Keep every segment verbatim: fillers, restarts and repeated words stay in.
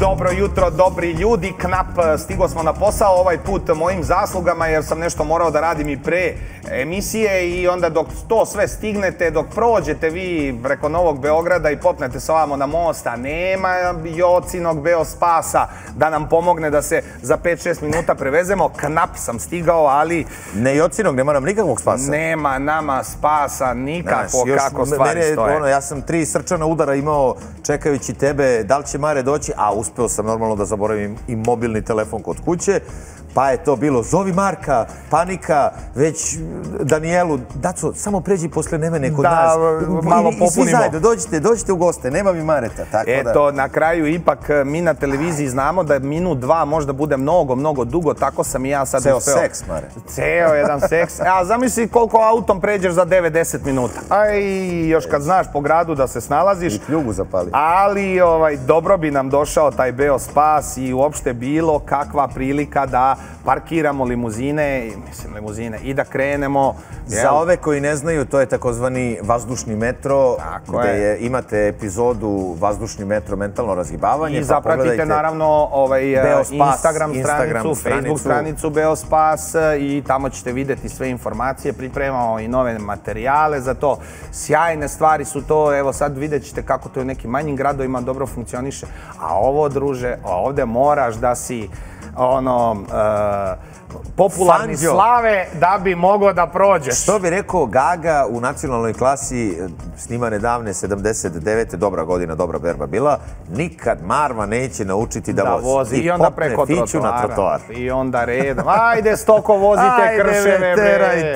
Dobro jutro, dobri ljudi. Knap, stigo smo na posao ovaj put mojim zaslugama jer sam nešto morao da radim i pre emisije i onda dok to sve stignete, dok prođete vi preko Novog Beograda i popnete se ovamo na most, a nema Jocinog Beospasa da nam pomogne da se za pet šest minuta prevezemo. Knap sam stigao, ali... Ne Jocinog, nema nam nikakvog spasa. Nema nama spasa nikako kako stvari stoje. Ja sam tri srčana udara imao čekajući tebe, da li će Mare doći, a uspeo sam normalno da zaboravim i mobilni telefon kod kuće, pa je to bilo zovi Marka, panika, već Danijelu, Daco, samo pređi posle Nemene kod nas. Da, malo popunimo. I svi zajedno, dođite, dođite u goste, nema mi Mareta. Eto, na kraju ipak mi na televiziji znamo da minut, dva možda bude mnogo, mnogo dugo, tako sam i ja sad uspeo. Ceo seks, Mare. Ceo jedan seks. A zamisli koliko autom pređeš za devedeset minuta. Aj, još kad znaš po gradu da se snalaziš. I pljugu zapali. Ali dobro bi nam došao taj Beospas i uopšte bilo kakva prilika da parkiramo limuzine, mislim limuzine, i da krenemo. Za ove koji ne znaju, to je takozvani vazdušni metro, gde imate epizodu vazdušni metro mentalno razgibavanje. I zapratite naravno Instagram stranicu, Facebook stranicu Beospas i tamo ćete vidjeti sve informacije, pripremamo i nove materijale za to. Sjajne stvari su to, evo sad vidjet ćete kako to u nekim manjim gradovima dobro funkcioniše. A ovo, druže, ovde moraš da si ono, popularni slave da bi mogao da prođeš. Što bi rekao Gaga u nacionalnoj klasi, snimane davne sedamdeset devete, dobra godina, dobra berba bila, nikad Marva neće naučiti da vozi. I onda preko trotoara. I onda redom. Ajde, stoko vozite krševe, bre.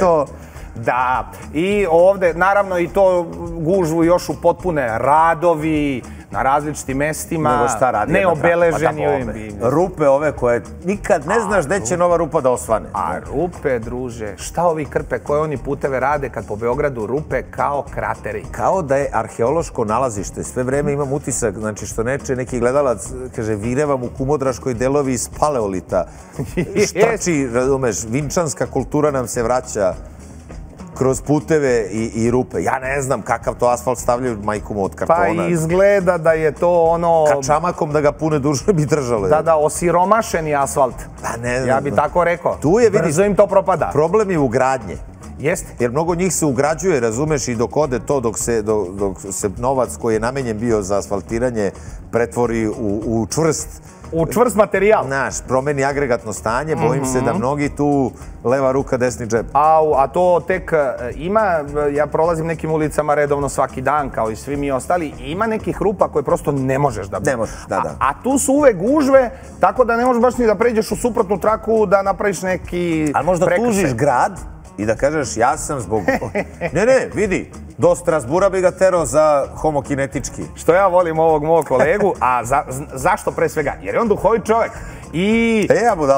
Da, i ovde, naravno i to gužvu još u potpune radovi, na različitim mestima, neobeleženi. Rupe ove koje nikad ne znaš gde će nova rupa da osvane. A rupe, druže, šta ovi krpe koje oni puteve rade kad po Beogradu rupe kao krateri? Kao da je arheološko nalazište. Sve vreme imam utisak, znači što neče neki gledalac, kaže, virevam u Kumodraškoj delovi iz paleolita. Štrči, razumeš, vinčanska kultura nam se vraća kroz puteve i rupe. Ja ne znam kakav to asfalt stavljaju majkom od kartona. Pa izgleda da je to ono... Kačamakom da ga pune duže bi držalo. Da, da, osiromašeni asfalt. Pa ne znam. Ja bi tako rekao. Tu je, vidi, brzo im to propada. Problem je ugradnje. Jeste. Jer mnogo njih se ugrađuje, razumeš, i dok ode to, dok se novac koji je namenjen bio za asfaltiranje pretvori u čvrst U čvrst materijal. Znaš, promeni agregatno stanje, bojim se da mnogi tu leva ruka, desni džep. A to tek ima, ja prolazim nekim ulicama redovno svaki dan, kao i svi mi ostali, ima nekih rupa koje prosto ne možeš da... Ne možeš, da, da. A tu su uvek gužve, tako da ne možeš baš ni da pređeš u suprotnu traku, da napraviš neki... Ali možda tužiš grad i da kažeš ja sam zbog... Ne, ne, vidi, do Strasbura bi ga terao za homokinetički. Što ja volim ovog mog kolegu, a zašto pre svega? Jer je on duhovit čovek. I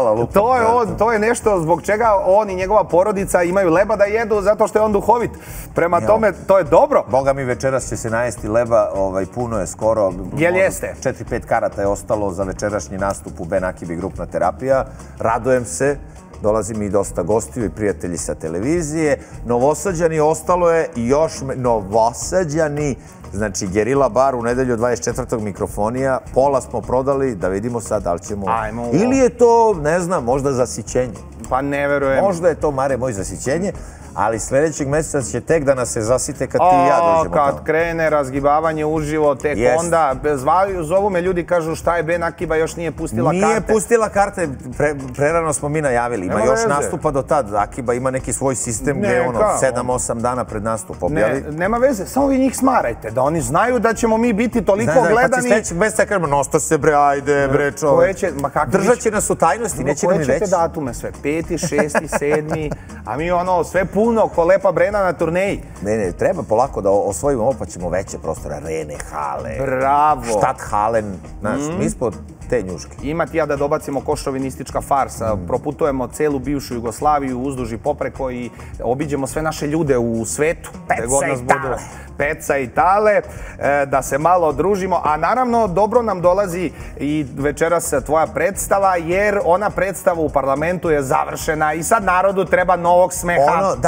to je nešto zbog čega on i njegova porodica imaju leba da jedu, zato što je on duhovit. Prema tome, to je dobro. Boga mi, večeras će se najesti leba, puno je skoro. Jel jeste? Četiri, pet karata je ostalo za večerašnji nastup u Ben Akibi grupna terapija. Radujem se. Dolazi mi dosta gostiju i prijatelji sa televizije. Novosađani ostalo je još Novosađani, znači Gerila bar u nedelju dvadeset četvrtog mikrofonija. Pola smo prodali, da vidimo sad da li ćemo... Ili je to, ne znam, možda zasićenje. Pa ne verujem. Možda je to, Mare, moj zasićenje. Ali sljedećeg mjeseca će tek da nas se zasite kad ti i ja dođemo tamo. Kad krene razgibavanje uživo, tek onda zovu me ljudi, kažu šta je Ben Akiba, još nije pustila karte. Nije pustila karte, prerano smo mi najavili. Ima još nastupa do tad. Akiba ima neki svoj sistem gdje je ono sedam osam dana pred nastup objavi. Nema veze, samo vi njih smarajte, da oni znaju da ćemo mi biti toliko gledani. Pa ti sljedećeg mjeseca kažemo, nosta se bre, ajde bre čovjek. Držat će nas u tajnosti, neće nam ni reći. Koje ćete datume sve? Peti, šesti, sedmi, a mi ono sve puno ko Lepa Brena na turneji. Ne, ne, treba polako da osvojimo ovo, pa ćemo veće prostore, arene, hale. Bravo. Štat halen, znaš, mi smo te njuške. Ima ti ja da dobacimo košovinistička farsa, proputujemo celu bivšu Jugoslaviju uzduž i popreko i obiđemo sve naše ljude u svetu. Peca i tale. Peca i tale, da se malo družimo, a naravno dobro nam dolazi i večeras tvoja predstava, jer ona predstava u parlamentu je završena i sad narodu treba novog smeha. Ono, da,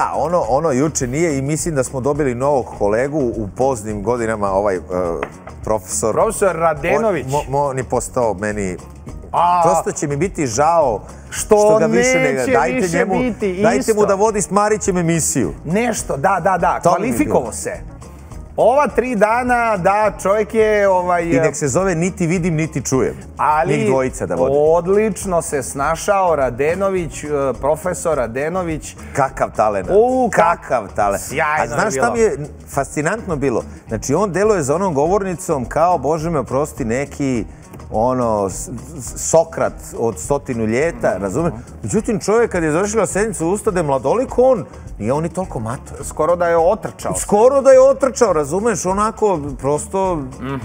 Da, ono, ono juče nije i mislim da smo dobili novog kolegu u poznim godinama, ovaj uh, profesor... Profesor Radenović. On, mo, on je postao meni... Prosto će mi biti žao što, što ga više neće ne... Dajte, više njemu, biti dajte isto. mu da vodi s Marićem emisiju. Nešto, da, da, da, kvalifikovo se. Ova tri dana, da, čovjek je... Ovaj, I nek se zove niti vidim, niti čujem. Ali njih dvojica da vode. Odlično se snašao Radenović, profesor Radenović. Kakav talent. U, kakav talent. Sjajno. A znaš šta mi je fascinantno bilo? Znači, on deluje za onom govornicom kao, Bože me oprosti, neki... ono, Sokrat od stotinu ljeta, razumiješ? Međutim, čovjek kad je završila sednicu ustade mladolik, on nije on ni toliko mator. Skoro da je otrčao. Skoro da je otrčao, razumiješ? Onako, prosto...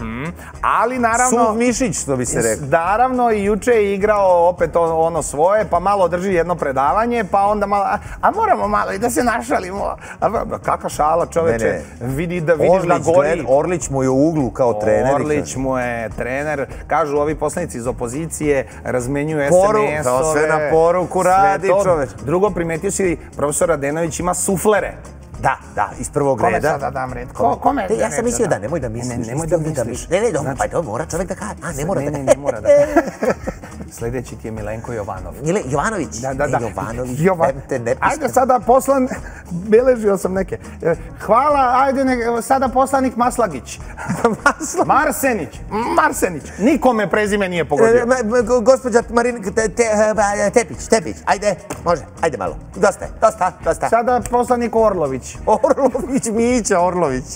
Ali, naravno... Suv mišić, što bi se rekao. Naravno, i juče je igrao opet ono svoje, pa malo drži jedno predavanje, pa onda malo... A moramo malo i da se našalimo. Kakva šala, čoveče. Vidi da vidiš da gori. Orlić mu je u uglu kao trener. Orlić mu je trener. Kažu ovi poslanici iz opozicije, razmenjuju es em es-ove. Sve na poruku radi, čoveč. Drugo, primetio si, profesor Radenović ima suflere. Da, da, iz prvog reda. Kome sada dam red? Kome? Ja sam mislio da, nemoj da misliš. Ne, nemoj da misliš. Ne, ne, dobro, pa to mora čovjek da kaže. A, ne mora da kaže. Ne, ne, ne mora da kaže. Sljedeći ti je Milenko Jovanov. Jovanović? Da, da, da. Jovanović, te ne piskam. Ajde sada poslan, beležio sam neke. Hvala, ajde sada poslanik Maslagić. Marsenić, Marsenić. Nikome prezime nije pogodio. Gospođa Marinika Tepić, Tepić, ajde, može, ajde malo. Dosta, dosta, dosta. Sada poslanik Orlović. Orlović, Mića Orlović.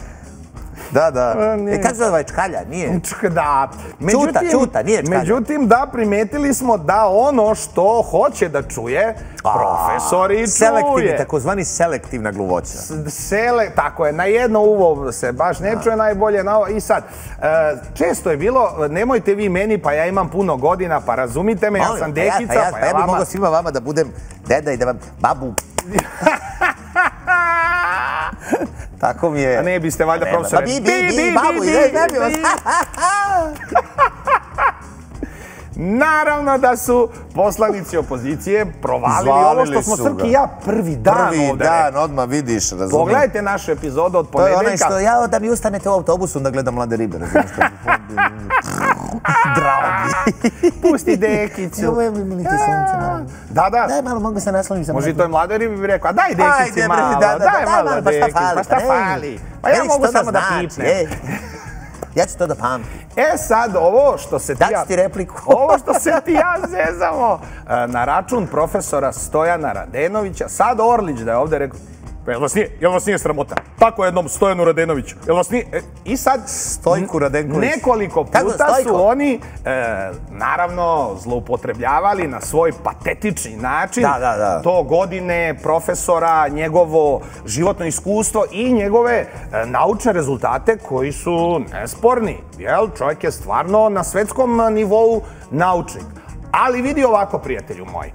Da, da. E, kako zove ovaj Čkalja? Nije? Da. Čuta, Čuta, nije Čkalja. Međutim, da, primetili smo da ono što hoće da čuje, profesor i čuje. Selektivni, takozvani selektivna gluvoća. Sele, tako je, na jedno uvo se baš ne čuje, najbolje na ovo. I sad, često je bilo, nemojte vi meni, pa ja imam puno godina, pa razumite me, ja sam dekica, pa ja vama... Pa ja bih mogao svima vama da budem deda i da vam babu... Tako mi je... A ne biste valjda profesore... Bi, bi, bi, babu, ne, ne bi vas... Naravno da su poslanici opozicije provalili ovo što smo Srki i ja prvi dan ovdje. Prvi dan, odmah vidiš, razumijem. Pogledajte našu epizodu od ponedeljka. To je onaj što ja da mi ustanete u autobusu da gledam Mlade ribe, razumiješ što? Dragi. Pusti dekicu. Evo je mi ti sunce, naravno. Da, da. Daj malo, mogu se naslonim za Može i toj Mlade ribi bi rekao, a daj dekici malo, daj malo dekici, pa šta fali? Pa ja mogu samo da pipnem. Ja ću to da pamtim. E sad, ovo što se ti ja... Daću ti repliku. Ovo što se ti ja zezamo na račun profesora Stojana Radenovića, sad Orlić da je ovdje rekao, jel vas nije, jel vas nije sramota? Tako jednom Stojanu Radenoviću, jel vas nije... I sad... Stojku Radenković. Nekoliko puta su oni, naravno, zloupotrebljavali na svoj patetični način to godine profesora, njegovo životno iskustvo i njegove naučne rezultate koji su nesporni. Jel, čovjek je stvarno na svetskom nivou naučnik. Ali vidi ovako, prijatelju moji.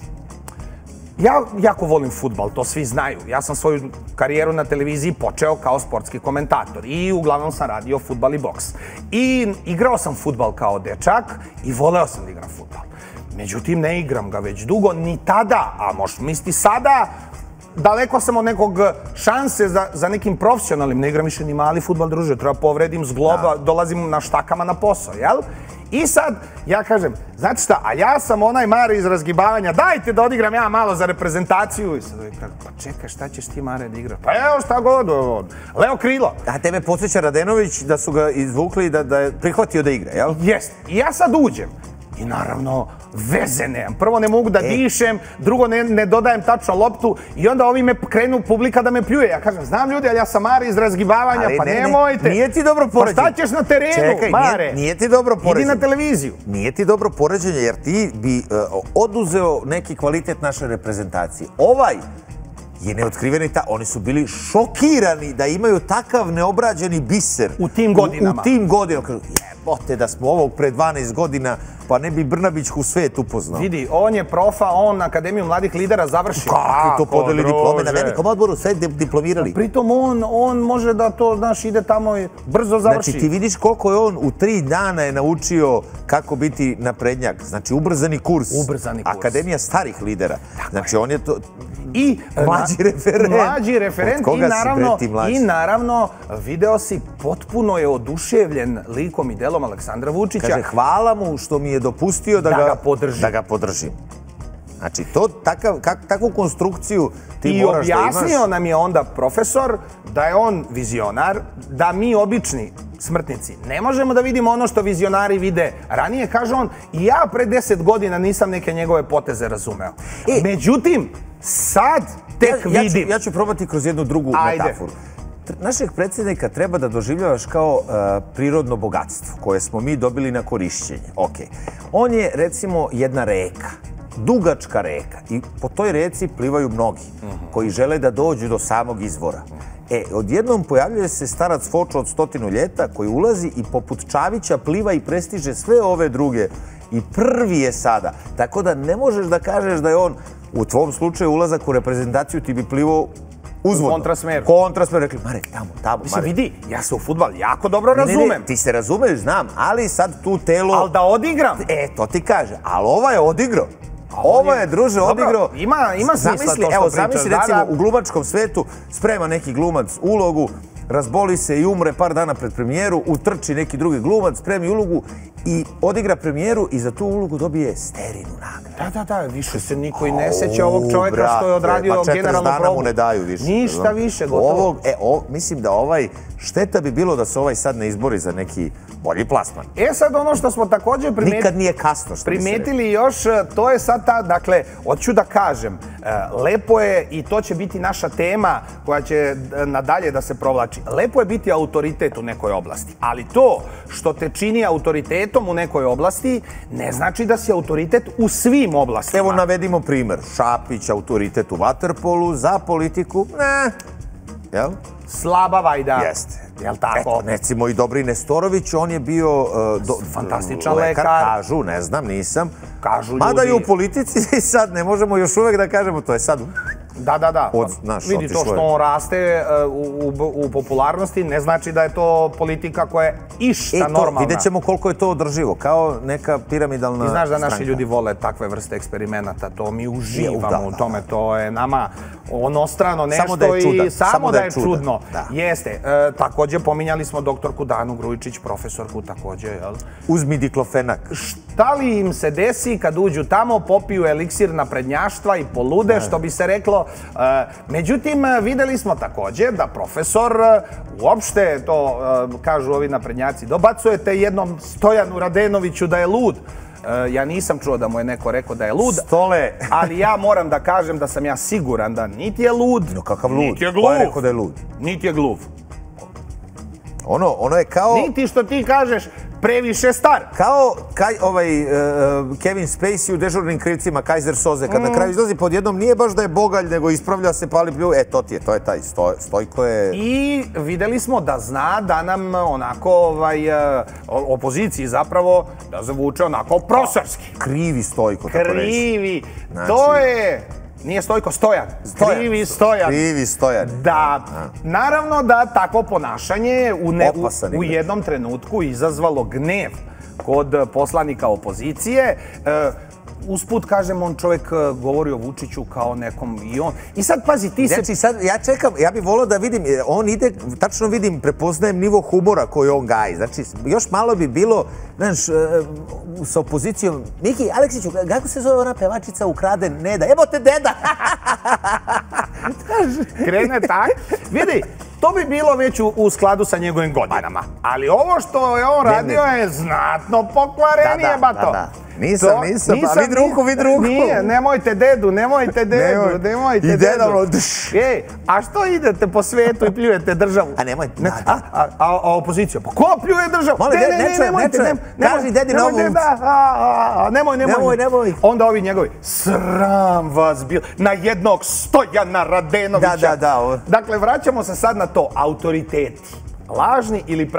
Ja jako volim fudbal, to svi znaju. Ja sam svoju karijeru na televiziji počeo kao sportski komentator i uglavnom sam radio fudbal i boks. I igrao sam fudbal kao dečak i voleo sam da igram fudbal. Međutim, ne igram ga već dugo, ni tada, a možeš misliti sada, daleko sam od nekog šanse za, za nekim profesionalnim, ne igram više ni mali fudbal, druže, treba povredim zgloba, dolazim na štakama na posao, jel? I sad, ja kažem, znate šta, a ja sam onaj Mare iz razgibavanja, dajte da odigram ja malo za reprezentaciju. I sad kažem, pa čekaj, šta ćeš ti Mare da igraš? Pa evo šta god, Leo Krilo. A tebe podsjeća Radenović da su ga izvukli i da, da je prihvatio da igra, jel? Jest. I ja sad uđem. I naravno, veze nemam. Prvo ne mogu da e. dišem, drugo ne, ne dodajem tačno loptu i onda ovi me krenu publika da me pljuje. Ja kažem, znam ljudi, ali ja sam Mare iz razgibavanja, ali pa ne, nemojte. Ne, nije ti dobro poređenje. Pa šta ćeš na terenu, Čekaj, Mare? Nije, nije ti dobro poređenje. Idi na televiziju. Nije ti dobro poređenje jer ti bi uh, oduzeo neki kvalitet naše reprezentacije. Ovaj je neotkriveni ta, oni su bili šokirani da imaju takav neobrađeni biser. U tim godinama. U, u tim godinama. Kažu, Jebote, da smo ovog pre dvanaest godina, pa ne bi Brnabić u svet upoznao. Vidi, on je profa, on Akademiju mladih lidera završio. Kako to podeli diplome na velikom odboru, sve diplomirali. Pritom on može da to, znaš, ide tamo i brzo završi. Znači, ti vidiš koliko je on u tri dana je naučio kako biti naprednjak. Znači, ubrzani kurs. Ubrzani kurs. Akademija starih lidera. Znači, on je to... I mlađi referent. Mlađi referent i naravno, i naravno video si potpuno je oduševljen likom i delom Aleksandra Vučića. Kaže, hvala mu što mi je dopustio da, da, ga, ga, podržim. da ga podržim. Znači, to, takav, kak, takvu konstrukciju ti I moraš da imaš. I objasnio nam je onda profesor da je on vizionar, da mi obični smrtnici ne možemo da vidimo ono što vizionari vide ranije. Kaže on, i ja pre deset godina nisam neke njegove poteze razumeo. E, Međutim, sad tek ja, ja vidim. Ću, ja ću probati kroz jednu drugu Ajde. metaforu. Našeg predsjednika treba da doživljavaš kao uh, prirodno bogatstvo koje smo mi dobili na korišćenje. Okay. On je, recimo, jedna reka, dugačka reka i po toj reci plivaju mnogi uh-huh. koji žele da dođu do samog izvora. E, odjednom pojavljuje se starac Fočo od stotinu ljeta koji ulazi i poput Čavića pliva i prestiže sve ove druge i prvi je sada. Tako da ne možeš da kažeš da je on, u tvom slučaju ulazak u reprezentaciju ti bi plivao uzvodno. Kontrasmer. Kontrasmer, rekli, Mare, tamo, tamo, Mislim, vidi, ja se u fudbal jako dobro razumem. Ne, ne, ti se razumeš, znam, ali sad tu telo... Ali da odigram. E, to ti kaže, ali ova je odigrao. Ovo je, druže, odigrao. Ima, ima smisla to što pričaš. Evo, zamisli, recimo, u glumačkom svetu sprema neki glumac ulogu, razboli se i umre par dana pred premijeru, utrči neki drugi glumac, spremi ulogu i odigra premijeru i za tu ulogu dobije sterinu nagradu. Da, da, da, više se niko i ne seća ovog čovjeka što je odradio generalnu probu. Mu ne daju više. Ništa više, gotovo. Ovog, e, o, mislim da ovaj, šteta bi bilo da se ovaj sad ne izbori za neki bolji plasman. E sad ono što smo također primetili... Nikad nije kasno, što primetili još, to je sad ta, dakle, hoću da kažem, lepo je i to će biti naša tema koja će nadalje da se provlači. Lepo je biti autoritet u nekoj oblasti, ali to što te čini autoritetom u nekoj oblasti ne znači da si autoritet u svim oblastima. Evo navedimo primjer. Šapić, autoritet u vaterpolu, za politiku, ne. Jel? Slaba vajda. Jeste. Jel tako? Eto, recimo i Dobrin Nestorović, on je bio... Uh, do, fantastičan lekar. Kažu, ne znam, nisam. Kažu ljudi... Mada i u politici sad ne možemo još uvek da kažemo, to je sad... Da, da, da. Od, naš, vidi, to što on raste uh, u, u, u popularnosti ne znači da je to politika koja je išta e, to, normalna. Vidjet ćemo koliko je to održivo, kao neka piramidalna stranka. I znaš da naši stranka. Ljudi vole takve vrste eksperimenata, to mi uživamo da, u tome, da, da. To je nama onostrano nešto samo da je čudan. I samo, samo da je čudan. Čudno. Da. Jeste. E, također pominjali smo doktorku Danu Grujičić, profesorku također, jel? Uzmi diklofenak. Šta li im se desi kad uđu tamo, popiju eliksir naprednjaštva i polude, da. Što bi se reklo. Međutim, videli smo također da profesor uopšte, to kažu ovi naprednjaci, dobacujete jednom Stojanu Radenoviću da je lud. Ja nisam čuo da mu je neko rekao da je lud. Stole. Ali ja moram da kažem da sam ja siguran da niti je lud, no, kakav lud? Niti je gluv. Ko je rekao da je lud? Niti je gluv. Ono, ono je kao... Niti što ti kažeš previše star. Kao kaj, ovaj, uh, Kevin Spacey u Dežurnim krivcima, Kaiser Soze, kad mm. na kraju izlazi pod jednom, nije baš da je bogalj, nego ispravlja se, pali plju, e, to ti je, to je taj, stoj, Stojko je... I videli smo da zna da nam onako, ovaj, opoziciji zapravo, da zavuče onako profesorski. Krivi Stojko, tako reći. Krivi, znači... to je... Nije Stojko, Stojan. Stojan. Krivi Stojan. Krivi Stojan. Da, naravno da takvo ponašanje u, ne, u, u jednom trenutku izazvalo gnev kod poslanika opozicije. E, usput, kažem, on čovjek govori o Vučiću kao nekom i on... I sad, pazi, ti se... Znači, sad, ja čekam, ja bih volio da vidim, on ide, tačno vidim, prepoznajem nivo humora koji on gaji. Znači, još malo bi bilo, znaš, sa opozicijom, Miki, Aleksiću, kako se zove ona pevačica ukrade Neda? Evo te deda! Krene tak. Vidi, to bi bilo već u, u skladu sa njegovim godinama. Ali ovo što je on radio je znatno pokvarenije, bato. Da, da. Nisam, to, nisam, nisam, a vid ruku, vid ruku. Nije, nemojte dedu, nemojte dedu, Nemoj. nemojte I dedu. I dedalo, Ej, a što idete po svijetu i pljujete državu? A nemojte, ne, a, a, a, a opoziciju, pa ko pljuje državu? Moli, ne, ne, ne, ne, nemojte, ne, ne, kaži dedi na ovu. Nemoj, nemoj, nemoj, nemoj. Onda ovi njegovi, sram vas bil, na jednog Stojana Radenovića. Da, da, da. Dakle, vraćamo se sad na to, autoriteti, lažni ili pravi.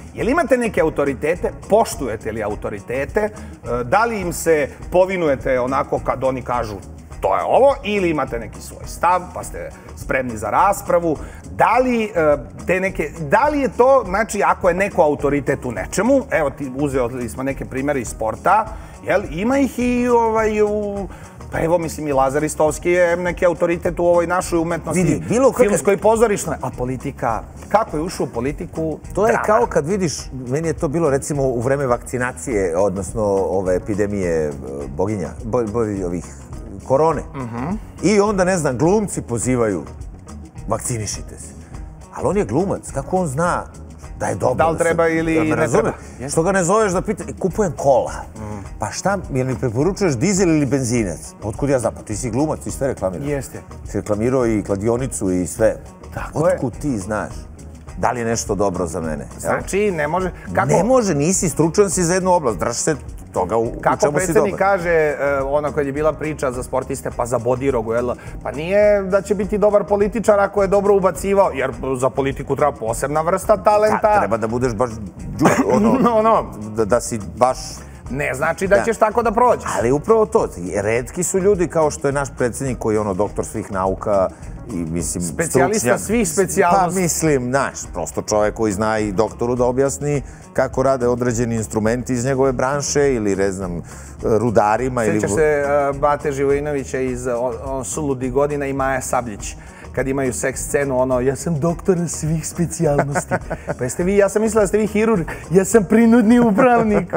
Jel imate neke autoritete, poštujete li autoritete, da li im se povinujete onako kad oni kažu to je ovo, ili imate neki svoj stav, pa ste spremni za raspravu, da li te neke, da li je to, znači ako je neko autoritet u nečemu, evo ti uzeli smo neke primjere iz sporta, jel, ima ih i ovaj u... Pa evo, mislim, i Lazar Istovski je neki autoritet u ovoj našoj umetnosti, filmskoj i pozorišnoj. A politika, kako je ušao u politiku? To je kao kad vidiš, meni je to bilo recimo u vreme vakcinacije, odnosno ove epidemije boginja, ovih korone. I onda, ne znam, glumci pozivaju, vakcinišite se. Ali on je glumac, kako on zna da je dobro? Da li treba ili ne treba? Što ga ne zoveš da pita, kupujem kola. Pa šta, jel mi preporučuješ dizel ili benzinac? Otkud ja znam, pa ti si glumac, ti sve reklamirao. Jeste. Si reklamirao i kladionicu i sve. Tako je. Otkud ti znaš? Da li je nešto dobro za mene? Znači, ne može... Ne može, nisi stručan si za jednu oblast, drž se toga u čemu si dobar. Kako predsjednik kaže, ona koja je bila priča za sportiste, pa za Bodirogu, jel? Pa nije da će biti dobar političar ako je dobro ubacivao, jer za politiku treba posebna vrsta talenta. Treba da budeš baš ono, da si baš... Ne znači da ćeš tako da prođeš. Ali upravo to, retki su ljudi kao što je naš predsjednik koji je ono doktor svih nauka i mislim... Specijalista svih specijalnosti. Pa mislim, znaš, prosto čovjek koji zna i doktoru da objasni kako rade određeni instrumenti iz njegove branše ili, ne znam, rudarima ili... Sjećaš se Bate Živojinovića iz Suludih godina i Maja Sabljić. Kad imaju seks scenu, ono, ja sam doktor svih specijalnosti. Pa jeste vi, ja sam mislila da ste vi hirurg, ja sam prinudni upravnik.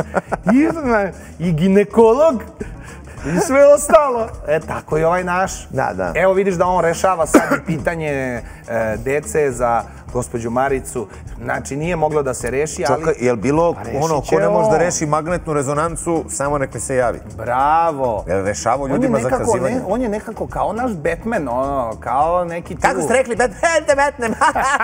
I ginekolog. I sve ostalo. E, tako i ovaj naš. Da, da. Evo vidiš da on rešava sad i pitanje dece za gospođu Maricu. Znači, nije moglo da se reši, ali... Čekaj, je li bilo ono, ko ne može da reši magnetnu rezonancu, samo nek mi se javi? Bravo. Je li rešavao ljudima zakazivanje? On je nekako kao naš Batman, ono, kao neki tu... Kako ste rekli, Batman?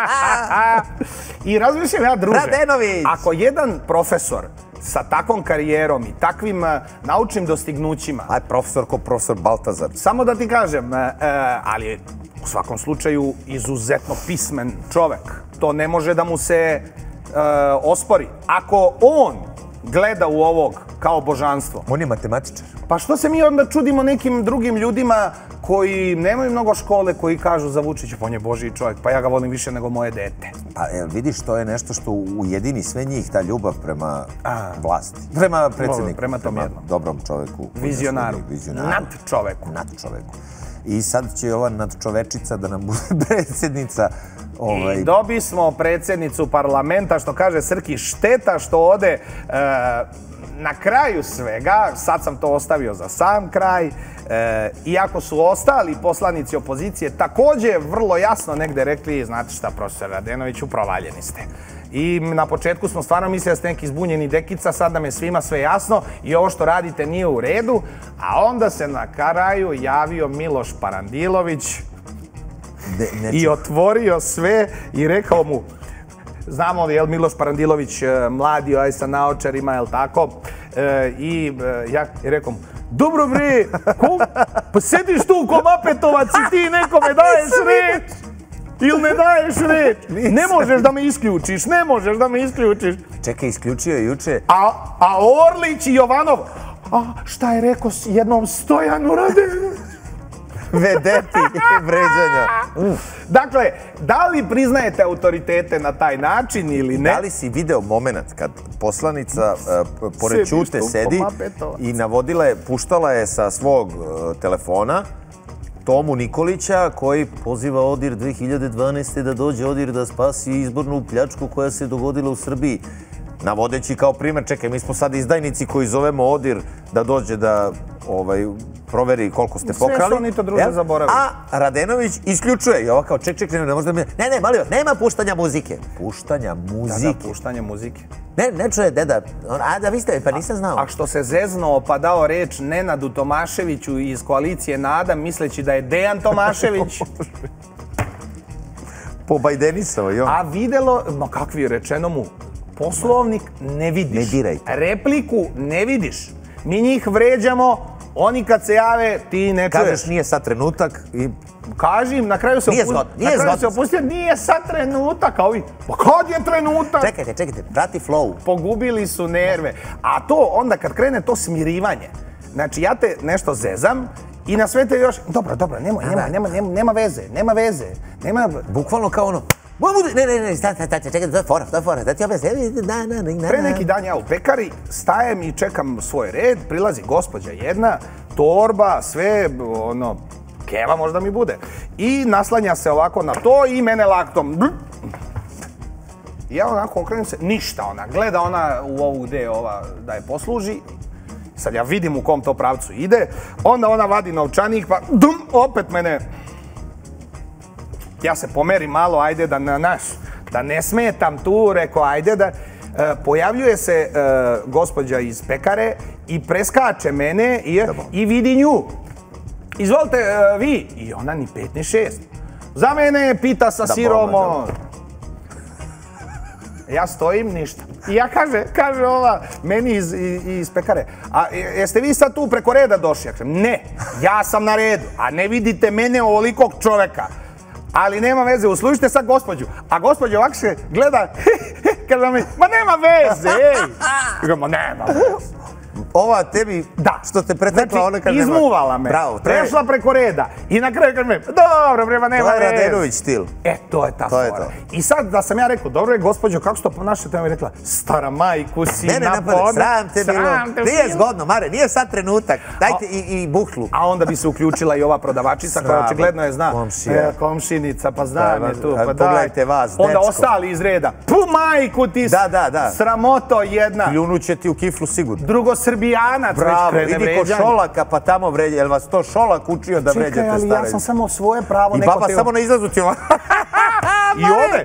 I razmišljam ja, druže. Radenović! Ako jedan profesor sa takvom karijerom i takvim naučnim dostignućima... Aj, profesor ko profesor Baltazar. Samo da ti kažem, ali je u svakom slučaju izuzetno pismen čovek. To ne može da mu se ospori. Ako on gleda u ovog kao božanstvo... On je matematičar. Pa što se mi onda čudimo nekim drugim ljudima koji nemaju mnogo škole, koji kažu za Vučića, pa on je božji čovjek, pa ja ga volim više nego moje dete. Pa vidiš, to je nešto što ujedini sve njih, ta ljubav prema vlasti. Prema predsjedniku. Prema tom jednom. Dobrom čovjeku. Vizionaru. Nad čoveku. Nad čoveku. I sad će ova nadčovečica da nam bude predsjednica. I dobi smo predsjednicu parlamenta, što kaže Srki, šteta što ode na kraju svega, sad sam to ostavio za sam kraj, iako su ostali poslanici opozicije također vrlo jasno negde rekli, znate šta, profesor Radenoviću, provaljeni ste. I na početku smo stvarno mislili da ste neki zbunjeni dekica, sad nam je svima sve jasno i ovo što radite nije u redu, a onda se na kraju javio Miloš Parandilović i otvorio sve i rekao mu, znamo li je Miloš Parandilović mladi, aj sa naočarima, je li tako? I ja rekao mu, dobro bre, pa sediš tu ko Mapetovac i ti nekome daješ reč ili ne daješ reč. Ne možeš da me isključiš, ne možeš da me isključiš. Čekaj, isključio je juče. A Orlić i Jovanov, a šta je rekao jednom Stojanu Radenoviću? Vedeti vređanja. Dakle, da li priznajete autoritete na taj način ili ne? Da li si video moment kad poslanica pored Ćute sedi i navodila je, puštala je sa svog telefona Tomu Nikolića koji poziva ODIR dve hiljade dvanaeste. da dođe ODIR da spasi izbornu pljačku koja se dogodila u Srbiji. Navodeći kao primjer, čekaj, mi smo sad izdajnici koji zovemo ODIR da dođe da proveri koliko ste pokrali. Sve su oni to druže zaboravili. A Radenović isključuje. I ova kao ček, ček, ne može da mi... Ne, ne, molim vas, nema puštanja muzike. Puštanja muzike. Da, da, puštanja muzike. Ne, ne čuje, deda. A da vi ste, pa nisam znao. A što se zezno pa dao reč Nenadu Tomaševiću iz koalicije Nada, misleći da je Dejan Tomašević. Pobajdenisao, jo. A videlo, ma kakvi je rečeno mu, Poslovnik ne vidiš. Ne dirajte. Repliku ne vidiš. Mi njih vređamo, oni kad se jave, ti ne čuješ. Kažeš nije sad trenutak i kaži im, na kraju se opustio, nije sad trenutak, a ovi, pa kad je trenutak? Čekajte, čekajte, prati flow. Pogubili su nerve. A to onda kad krene to smirivanje, znači ja te nešto zezam i na sve te još, dobro, dobro, nemoj, nemoj, nema, nema veze, nema veze, nema... Bukvalno kao ono, ne, ne, ne, stani, stani, čekaj, to je fora, to je fora, da ti objasnim, na, na, na, na. Pre neki dan ja u pekari stajem i čekam svoj red, prilazi gospođa jedna, torba, sve, ono, keva možda mi bude. I naslanja se ovako na to i mene laktom. I ja onako okrenem se, ništa ona, gleda ona u ovu gde ova da je posluži. Sad ja vidim u kom to pravcu ide, onda ona vadi novčanik pa dum, opet mene... Ja se pomerim malo, ajde da na naš, da ne smetam tu, rekao ajde da... Pojavljuje se gospođa iz pekare i preskače mene i vidi nju. Izvolite vi. I ona ni pet ni šest. Za mene pita sa sirom. Ja stojim, ništa. I ja kaže, kaže ova, meni iz pekare, a jeste vi sad tu preko reda došli? Ja kažem, ne, ja sam na redu, a ne vidite mene ovolikog čoveka. Ali nema veze, uslužite sad gospođu. A gospođa ovako se gleda, kaže mi, ma nema veze, ej. Ma nema veze. Ova tebi, što te pretekla, ona kaže nema. Izmuvala me, prešla preko reda i na kraju kaže mi, dobro, prema nema veze. To je Radenović stil. E, to je ta fora. I sad da sam ja rekao, dobro je gospođo, kako se to ponašate, ona mi rekla, stara majku si na podu. Ne, ne, sram te bilo. Nije zgodno, Mare, nije sad trenutak. Dajte i buhlu. A onda bi se uključila i ova prodavačica koja očigledno je zna. Komšinica, pa znam je tu, pa daj. Pogledajte vas, dečko. Onda ostali iz reda, pu majku ti, sramoto jedna. Pljunuće ti u kiflu sigurno. Drugo Srbijanac već krene vređanje. Bravo, idi ko Šolaka pa tamo vređa. Jel vas to Šolak učio da vređate stare? Čekaj, ali ja sam samo svoje pravo neko teo. I baba samo na izlazu ti ova. I ove.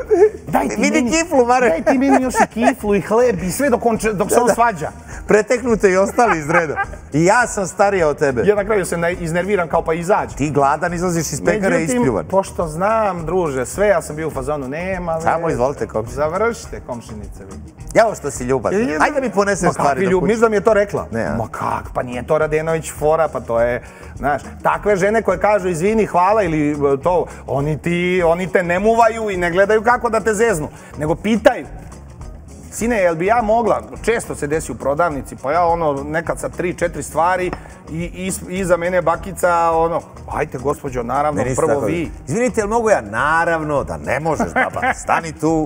Vidi kiflu, Mare. Daj ti meni još i kiflu i hleb i sve dok se on svađa. Preteknute i ostali iz reda. I ja sam starija od tebe. Ja na kraju se iznerviram kao pa izađi. Ti gladan izlaziš iz pekare ispljuvan. Međutim, pošto znam, druže, sve ja sam bio u fazonu, nema veze. Samo izvolite komšinice. Završite komšinice. Jao što si ljubav. Ajde mi ponesem stvari. Misliš da mi je to rekla? Ma kak, pa nije to Radenović fora, pa to je, znaš, takve žene koje kažu izvini, hvala ili to, oni ti, oni te ne muvaju i ne gledaju kako da te zeznu, nego pitaju. Sine, jel bi ja mogla, često se desi u prodavnici, pa ja ono nekad sa tri, četiri stvari i iza mene bakica, ono, ajte gospođo, naravno, prvo vi. Izvinite, jel mogu ja? Naravno, da ne možeš, baba, stani tu.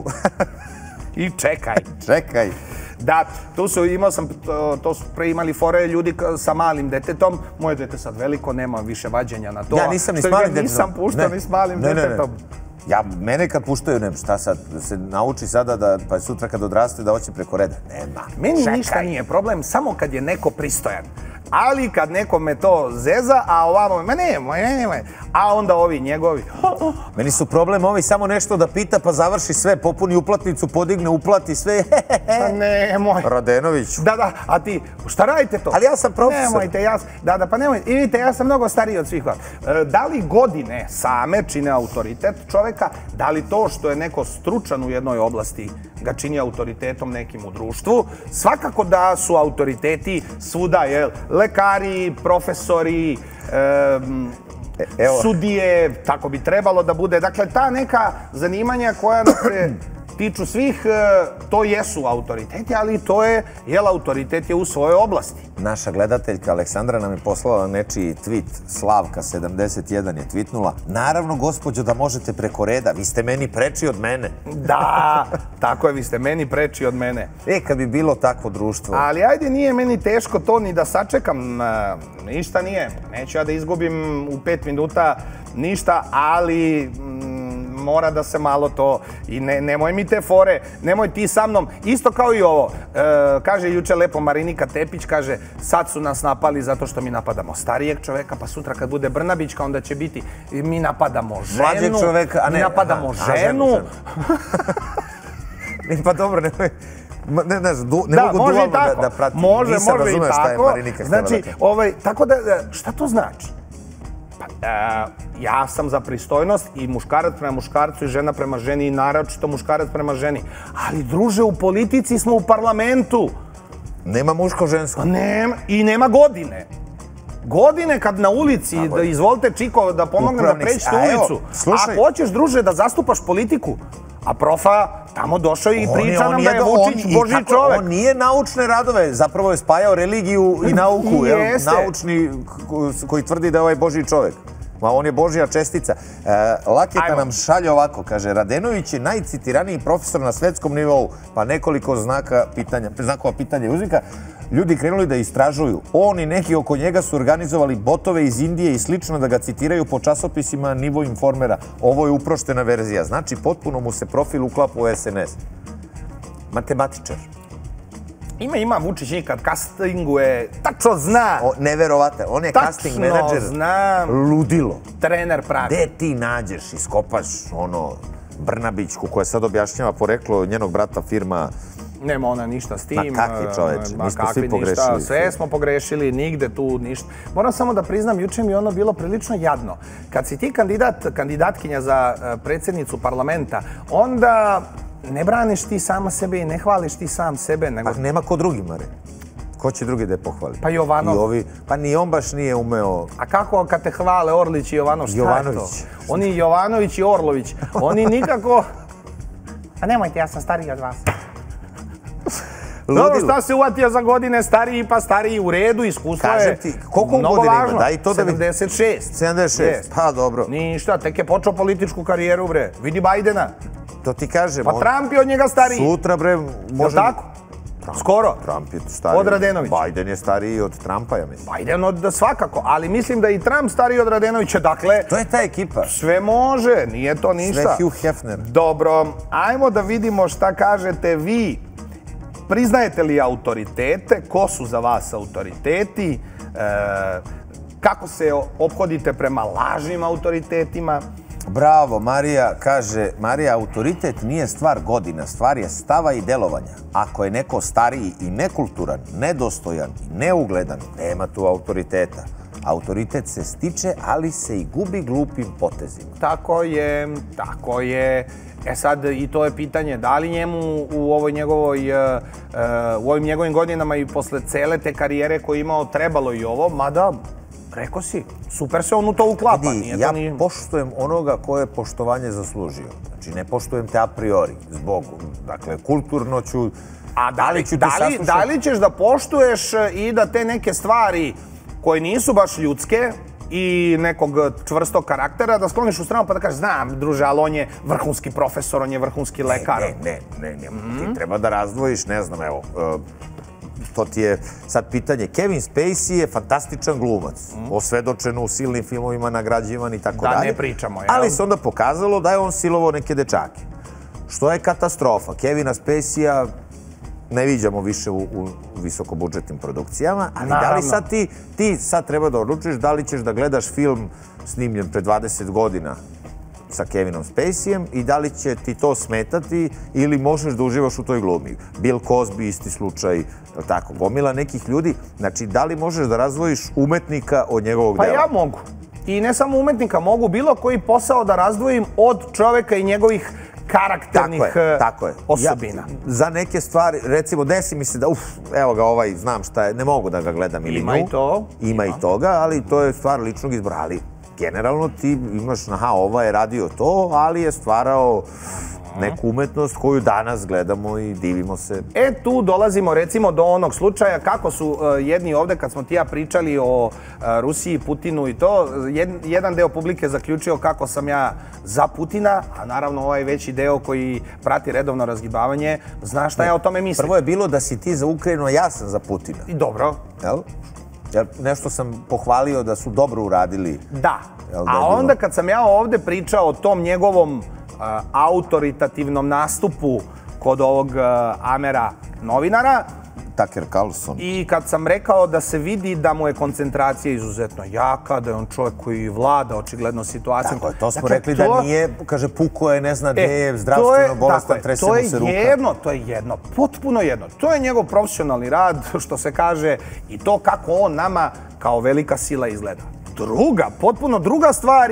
I čekaj. Čekaj. Da, tu su, imao sam, to su pre imali fore ljudi sa malim detetom, moje dete sad veliko, nema više vađenja na to. Ja nisam ni s malim detetom. Nisam puštao ni s malim detetom. Ja, mene kad puštaju, ne, šta sad, se nauči sada da, pa sutra kad odraste da hoće preko reda. Nema. Meni ništa nije problem, samo kad je neko pristojan. Ali kad neko me to zeza, a ovamo, ma nemoj, nemoj, a onda ovi njegovi. Meni su problem ovi samo nešto da pita pa završi sve, popuni uplatnicu, podigne, uplati sve. Pa nemoj. Radenović. Da, da, a ti, šta radite to? Ali ja sam profesor. Nemojte, ja, da, da, pa nemojte. I vidite, ja sam mnogo stariji od svih vas. Da li godine same čine autoritet čoveka, da li to što je neko stručan u jednoj oblasti ga čini autoritetom nekim u društvu? Svakako da su autoriteti svuda, jel, lekari, profesori, sudije, tako bi trebalo da bude. Dakle, ta neka zanimanja koja se tiču svih, to jesu autoriteti, ali to je, jel, autoritet je u svojoj oblasti. Naša gledateljka Aleksandra nam je poslala nečiji tweet, Slavka sedamdeset jedan je tweetnula. Naravno, gospođo, da možete preko reda, vi ste meni preči od mene. Da, tako je, vi ste meni preči od mene. E, kad bi bilo takvo društvo. Ali ajde, nije meni teško to ni da sačekam, ništa nije. Neću ja da izgubim u pet minuta ništa, ali mora da se malo to, i nemoj mi te fore, nemoj ti sa mnom, isto kao i ovo, kaže juče lepo Marinika Tepić, kaže sad su nas napali zato što mi napadamo starijeg čoveka, pa sutra kad bude Brnabićka onda će biti mi napadamo ženu, mi napadamo ženu. Pa dobro, nemoj, ne mogu dualno da pratim, nisam razumeo šta je Marinika htjela da kaže. Tako da, šta to znači? Ja sam za pristojnost i muškarac prema muškarcu i žena prema ženi i naročito muškarac prema ženi. Ali druže, u politici smo u parlamentu. Nema muško-žensko. Nema, i nema godine. Godine kad na ulici, izvolite Čiko da pomognem da pređete ulicu, a hoćeš, druže, da zastupaš politiku, a profa tamo došao i priča nam da je Vučić Božji čovek. On nije naučne radove, zapravo je spajao religiju i nauku, naučni koji tvrdi da je ovaj Božji čovek. Ma on je Božja čestica. Laketa nam šalje ovako, kaže, Radenović je najcitiraniji profesor na svetskom nivou, pa nekoliko znakova pitanja i uzvika. Ljudi krenuli da istražuju. On i neki oko njega su organizovali botove iz Indije i slično da ga citiraju po časopisima Nivo Informera. Ovo je uproštena verzija. Znači, potpuno mu se profil uklapa u S N S. Matematičar. Ima, ima, Vučić nikad castinguje, tačno zna. Neverovate, on je casting menadžer. Tačno zna. Ludilo. Trener pravi. Gde ti nađeš, iskopaš ono Brnabićku koja sad objašnjava poreklo njenog brata firma. Nema ona ništa s tim. Ma kakvi čoveče, mi smo svi pogrešili. Sve smo pogrešili, nigde tu ništa. Moram samo da priznam, juče mi je ono bilo prilično jadno. Kad si ti kandidat, kandidatkinja za predsjednicu parlamenta, onda ne braniš ti sama sebe i ne hvališ ti sam sebe. Pa nema ko drugi, Mare. Ko će drugi da je pohvali? Pa Jovanov. Pa ni on baš nije umeo... A kako kad te hvale Orlić i Jovanov, šta je to? Jovanović. Oni Jovanović i Orlović. Oni nikako... A nemojte, ja sam stariji od vas. Dobro, šta se uvatio za godine, stariji pa stariji, u redu, iskustvo je mnogo važno. sedamdeset šest. sedamdeset šest, pa dobro. Ništa, tek je počeo političku karijeru, bre. Vidi Bajdena. To ti kažem. Pa Trump je od njega stariji. Sutra, bre, može... Jel' tako? Skoro. Trump je stariji. Od Radenovića. Biden je stariji od Trumpa, ja mislim. Biden od svakako, ali mislim da i Trump stariji od Radenovića, dakle... To je ta ekipa. Sve može, nije to ništa. Sve Hugh Hefner. Dobro, ajmo da vidimo šta kažete vi. Priznajete li autoritete? Ko su za vas autoriteti? Kako se ophodite prema lažnim autoritetima? Bravo, Marija kaže, Marija, autoritet nije stvar godina, stvar je stava i delovanja. Ako je neko stariji i nekulturan, nedostojan i neugledan, nema tu autoriteta. Autoritet se stiče, ali se i gubi glupim potezima. Tako je, tako je. E sad, i to je pitanje, da li njemu u ovoj njegovoj, u ovim njegovim godinama i posle cele te karijere koju je imao trebalo i ovo, mada, rekao si, super se on u to uklapa. Ja poštujem onoga koje je poštovanje zaslužio. Znači, ne poštujem te a priori, zbog, dakle, kulturno ću... A da li ću ti saslušati? Da li ćeš da poštuješ i da te neke stvari koje nisu baš ljudske i nekog čvrstog karaktera, da skloniš u stranu pa da kažeš, znam, druže, ali on je vrhunski profesor, on je vrhunski lekar. Ne, ne, ne, ti treba da razdvojiš, ne znam, evo, to ti je sad pitanje. Kevin Spacey je fantastičan glumac, osvedočen u silnim filmovima, nagrađivan i tako dalje. Da ne pričamo, jel? Ali se onda pokazalo da je on silovao neke dečake. Što je katastrofa. Kevina Spacey-a ne viđamo više u visokobudžetnim produkcijama, ali da li sad ti, ti sad treba da odlučiš da li ćeš da gledaš film snimljen pre dvadeset godina sa Kevinom Spaceyem i da li će ti to smetati ili možeš da uživaš u toj glumi. Bill Cosby, isti slučaj, tako, gomila nekih ljudi. Znači, da li možeš da razdvojiš umetnika od njegovog dela? Pa ja mogu. I ne samo umetnika, mogu bilo koji posao da razdvojim od čoveka i njegovih karakternih osobina. Za neke stvari, recimo, desi mi se da, uf, evo ga ovaj, znam šta je, ne mogu da ga gledam ili nju. Ima i to. Ima i toga, ali to je stvar ličnog izbora. Ali generalno ti imaš, aha, ova je radio to, ali je stvarao neku umetnost koju danas gledamo i divimo se. E, tu dolazimo recimo do onog slučaja kako su jedni ovde, kad smo ti ja pričali o Rusiji, Putinu i to, jedan deo publike zaključio kako sam ja za Putina, a naravno ovaj veći deo koji prati redovno razgibavanje, zna šta ja o tome mislim. Prvo je bilo da si ti za Ukrajinu, a ja sam za Putina. I dobro. Jel? Jer nešto sam pohvalio da su dobro uradili. Da, a onda kad sam ja ovde pričao o tom njegovom autoritativnom nastupu kod ovog Amera novinara. Tucker Carlson. I kad sam rekao da se vidi da mu je koncentracija izuzetno jaka, da je on čovjek koji vlada očigledno situacijom. Tako je, to smo rekli da nije, kaže, puko je, ne zna gdje je, zdravstveno bolestan, trese mu se ruka. To je jedno, to je jedno, potpuno jedno. To je njegov profesionalni rad, što se kaže, i to kako on nama kao velika sila izgleda. Druga, potpuno druga stvar je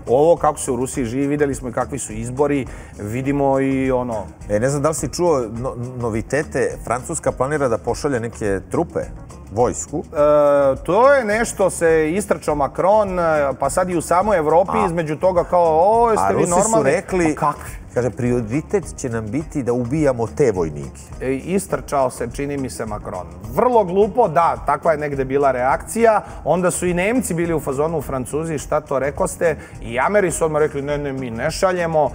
ovo kako se u Rusiji živi, vidjeli smo i kakvi su izbori, vidimo i ono... E, ne znam da li si čuo novitete, Francuska planira da pošalje neke trupe, vojsku. To je nešto se istrčao Macron, pa sad i u samoj Evropi između toga kao, o, jeste vi normalni? A Rusi su rekli, kaže, prioritet će nam biti da ubijamo te vojnike. Istrčao se, čini mi se, Macron. Vrlo glupo, da, takva je negde bila reakcija. Onda su i Nemci bili u fazonu, Francuzi, šta to rekoste? I Ameri su odmah rekli, ne, ne, mi ne šaljemo.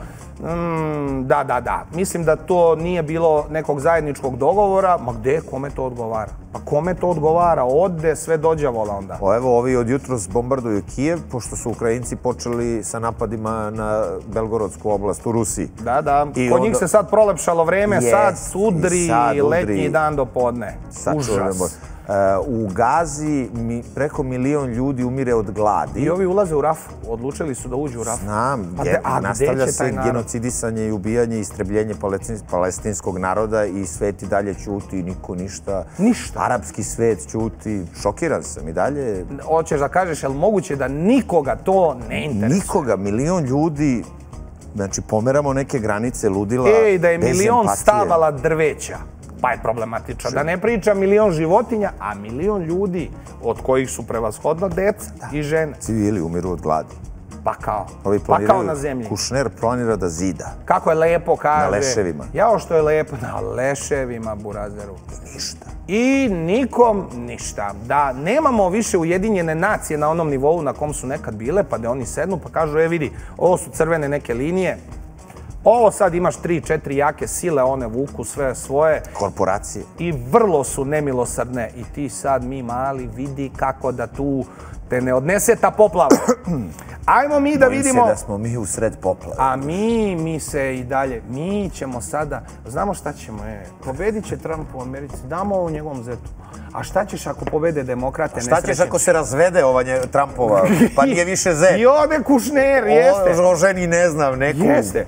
Da, da, da. Mislim da to nije bilo nekog zajedničkog dogovora. Ma gde, kome to odgovara? Pa kome to odgovara? Ode sve dođavola onda. Evo, ovi od jutros bombarduju Kijev, pošto su Ukrajinci počeli sa napadima na Belgorodsku oblast u Rusiji. Da, da. Kod njih se sad prolepšalo vreme, sad sudri letnji dan do podne. Užas. U Gazi preko milion ljudi umire od gladi. I ovi ulaze u Rafu. Odlučili su da uđu u Rafu. Znam. Nastavlja se genocidisanje i ubijanje i istrebljenje palestinskog naroda i svet i dalje ćuti, niko ništa. Ništa. Arapski svet ćuti. Šokiran sam i dalje. Hoćeš da kažeš, je li moguće da nikoga to ne interesuje? Nikoga. Milion ljudi, znači pomeramo neke granice ludila bez empatije. Ej, da je milion stavala drveća. Pa je problematično. Da ne priča milion životinja, a milion ljudi, od kojih su prevashodno deca i žene. Civili umiru od gladi. Pa kao. Pa kao na zemlji. Kušner planira da zida. Kako je lepo kaže. Na leševima. Jao što je lepo. Na leševima, burazeru. I ništa. I nikom ništa. Da nemamo više Ujedinjene nacije na onom nivou na kom su nekad bile, pa da oni sednu pa kažu, e vidi, ovo su crvene neke linije. Ovo sad imaš tri, četiri jake sile, one vuku sve svoje. Korporacije. I vrlo su nemilosrdne. I ti sad, mi mali, vidi kako da tu te ne odnese ta poplava. Ajmo mi da vidimo... Bojim se da smo mi u sred poplave. A mi, mi se i dalje, mi ćemo sada, znamo šta ćemo, e, pobedit će Trump u Americi, damo ovo njegovom zetu. A šta ćeš ako pobede demokrate nesrećen? Šta ćeš ako se razvede ova Trumpova, pa nije više zet? I ode Kušner, jeste. O ženi ne znam, neku... Jeste.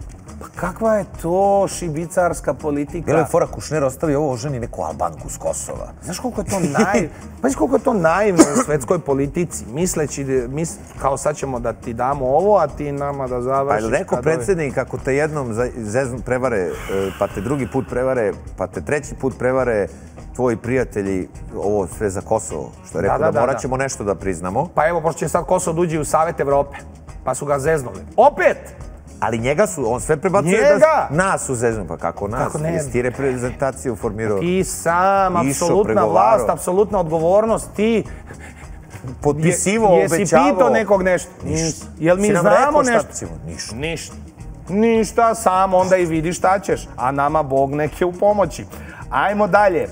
Kakva je to šibicarska politika? Bilo je fora, Kušner ostavi ovo oženi neku Albanku s Kosova. Znaš koliko je to naivno? Znaš koliko je to naivno u svetskoj politici? Misleći, kao sad ćemo da ti damo ovo, a ti nama da završiš. Pa je rekao predsjednik, ako te jednom prevare, pa te drugi put prevare, pa te treći put prevare tvoji prijatelji, ovo sve za Kosovo, što je rekao da morat ćemo nešto da priznamo. Pa evo, pošto će sad Kosovo da uđe u Savet Evrope, pa su ga zeznuli. Opet! Ali njega su, on sve prebacuje da nas su zeznuli. Pa kako nas? Jesi ti reprezentaciju formirao? Ti sam, apsolutna vlast, apsolutna odgovornost, ti... Potpisivo, obećavao... Jesi pitao nekog nešto? Ništa. Jel mi znamo nešto? Ništa. Ništa. Ništa, samo onda i vidiš šta ćeš. A nama Bog neke u pomoći. Ajmo dalje.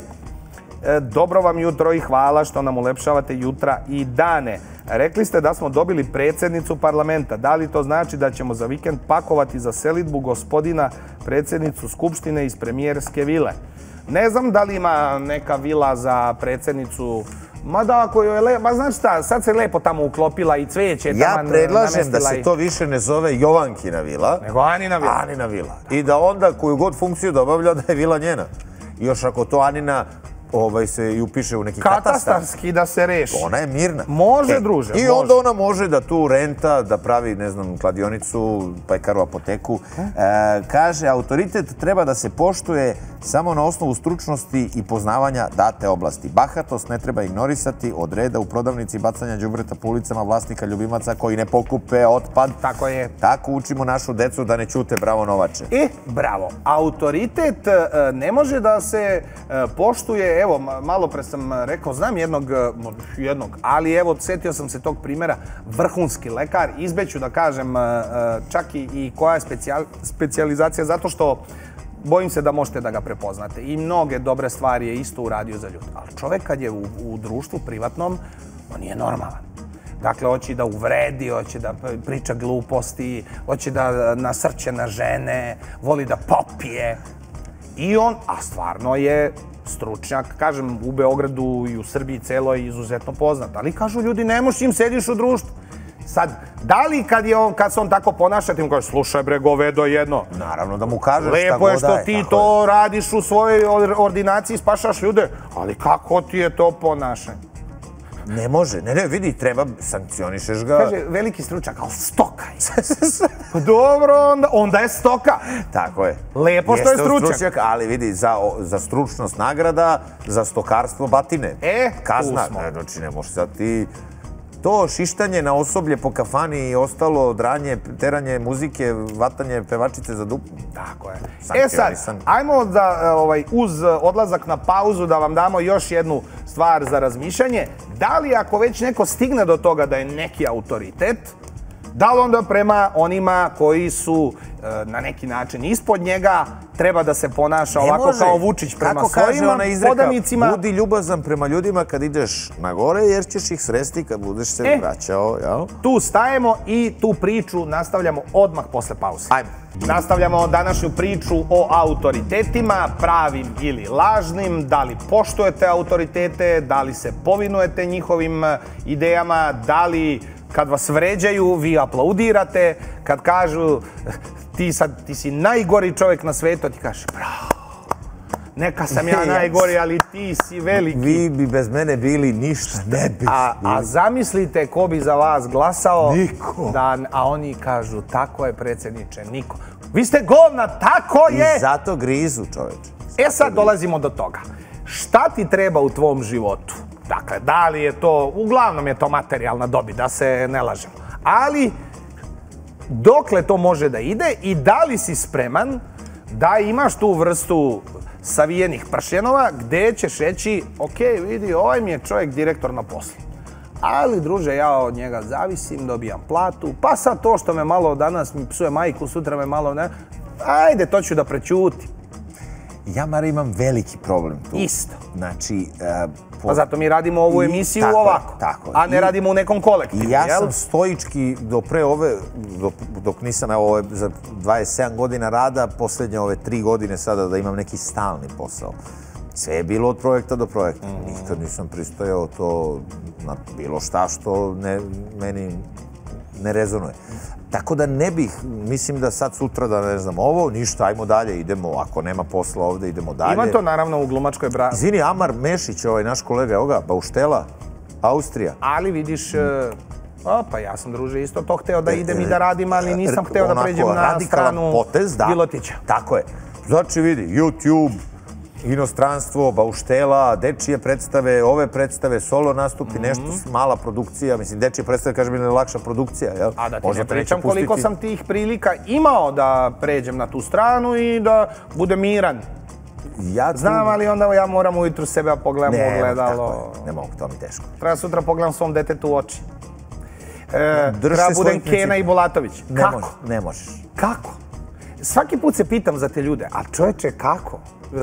Dobro vam jutro i hvala što nam ulepšavate jutra i dane. Rekli ste da smo dobili predsjednicu parlamenta. Da li to znači da ćemo za vikend pakovati za selidbu gospodina predsjednicu Skupštine iz premijerske vile? Ne znam da li ima neka vila za predsjednicu. Ma da, ako joj je lepo, ma znaš šta, sad se lepo tamo uklopila i cveće. Ja predlažem da se to više ne zove Jovankina vila, nego Anina vila. Anina vila. I da onda koju god funkciju da obavlja da je vila njena. Još ako to Anina se i upiše u neki katastar. Katastarski da se reši. Ona je mirna. Može, druže. I onda ona može da tu renta, da pravi, ne znam, kladionicu, pekaru, apoteku. Kaže, autoritet treba da se poštuje samo na osnovu stručnosti i poznavanja date oblasti. Bahatost ne treba ignorisati od reda u prodavnici bacanja đubreta po ulicama vlasnika ljubimaca koji ne pokupe otpad. Tako je. Tako učimo našu decu da ne ćute, bravo Novače. E, bravo. Autoritet ne može da se poštuje. Evo, malo pre sam rekao, znam jednog, jednog, ali evo, setio sam se tog primjera, vrhunski lekar, izbeću da kažem čak i koja je specijalizacija, zato što bojim se da možete da ga prepoznate. I mnoge dobre stvari je isto uradio za ljudi. Ali čovek kad je u društvu privatnom, on nije normalan. Dakle, hoće da uvredi, hoće da priča gluposti, hoće da nasrće na žene, voli da popije. I on, a stvarno je stručnjak, kažem, u Beogradu i u Srbiji celo je izuzetno poznat. Ali kažu ljudi, ne možeš im sediš u društvu. Sad, da li kad se on tako ponaša, ti mu kažeš, slušaj bre, govedo jedno. Naravno da mu kažeš šta lepo je što ti to radiš u svojoj ordinaciji, spašaš ljude, ali kako ti je to ponašanje? Ne može, ne, ne, vidi, treba, sankcionišeš ga. Kaže, veliki stručnjak, ali stoka je. Pa dobro, onda, onda je stoka. Tako je. Lepo što je stručnjak. Ali vidi, za, za stručnost nagrada, za stokarstvo batine. E, kazna. tu smo. Znači, ne možeš sad ti... To šištanje na osoblje po kafani i ostalo, dranje, teranje muzike, vatanje pevačice za dupu. Tako je. E sad, ajmo da, ovaj, uz odlazak na pauzu da vam damo još jednu stvar za razmišljanje. Da li ako već neko stigne do toga da je neki autoritet, da li onda prema onima koji su e, na neki način ispod njega treba da se ponaša ovako kao Vučić prema svojim podanicima? Budi ljubazan prema ljudima kad ideš na gore jer ćeš ih sresti kad budeš se e, vraćao. Jel? Tu stajemo i tu priču nastavljamo odmah posle pauze. Ajmo. Nastavljamo današnju priču o autoritetima, pravim ili lažnim, da li poštujete autoritete, da li se povinujete njihovim idejama, da li kad vas vređaju, vi aplaudirate, kad kažu ti, sad, ti si najgori čovjek na svetu, ti kažeš bravo, neka sam ja najgori, ali ti si veliki. Vi bi bez mene bili ništa, ne bi. A, a zamislite ko bi za vas glasao. Niko. Da, a oni kažu, tako je predsjedniče, niko. Vi ste govna, tako je! I zato grizu, čoveče. E sad dolazimo do toga. Šta ti treba u tvom životu? Dakle, da li je to, uglavnom je to materijalna dobit, da se ne lažemo. Ali, dokle to može da ide i da li si spreman da imaš tu vrstu savijenih pršljenova gdje ćeš reći, ok, vidi, ovaj mi je čovjek direktor na poslu. Ali, druže, ja od njega zavisim, dobijam platu, pa sad to što me malo danas mi psuje majku, sutra me malo ne, ajde, to ću da prećutim. Ja, Mara, imam veliki problem tu. Isto. Znači... Pa zato mi radimo ovu emisiju ovako, a ne radimo u nekom kolektivu, jel? Ja sam stoički do pre ove, dok nisam, evo, za dvadeset sedam godina rada, posljednje ove tri godine sada da imam neki stalni posao. Sve je bilo od projekta do projekta. Nikad nisam pristojao to na bilo šta što meni ne rezonuje. Tako da ne bih, mislim da sad sutra da ne znam ovo, ništa, ajmo dalje, idemo, ako nema posla ovde, idemo dalje. Ima to naravno u glumačkoj bravi. Izvini, Amar Mešić, ovaj naš kolega, evo ga, Bauštela, Austrija. Ali vidiš, o, pa ja sam, druže, isto to hteo da idem i da radim, ali nisam hteo da pređem na stranu Bilotića. Tako je. Znači vidi, YouTube, inostranstvo, Bauštela, dečije predstave, ove predstave, solo nastupi, nešto mala produkcija, mislim, dečije predstave, kažem, je lakša produkcija, jel? A da ti ne pričam koliko sam tih prilika imao da pređem na tu stranu i da budem miran. Znam, ali onda ja moram ujutru sebe pogledam u ogledalo. Ne mogu, to mi teško. Treba sutra pogledam svom detetu u oči. Treba budem Kena i Bulatović. Kako? Ne možeš. Kako? Svaki put se pitam za te ljude, a čovječe, kako?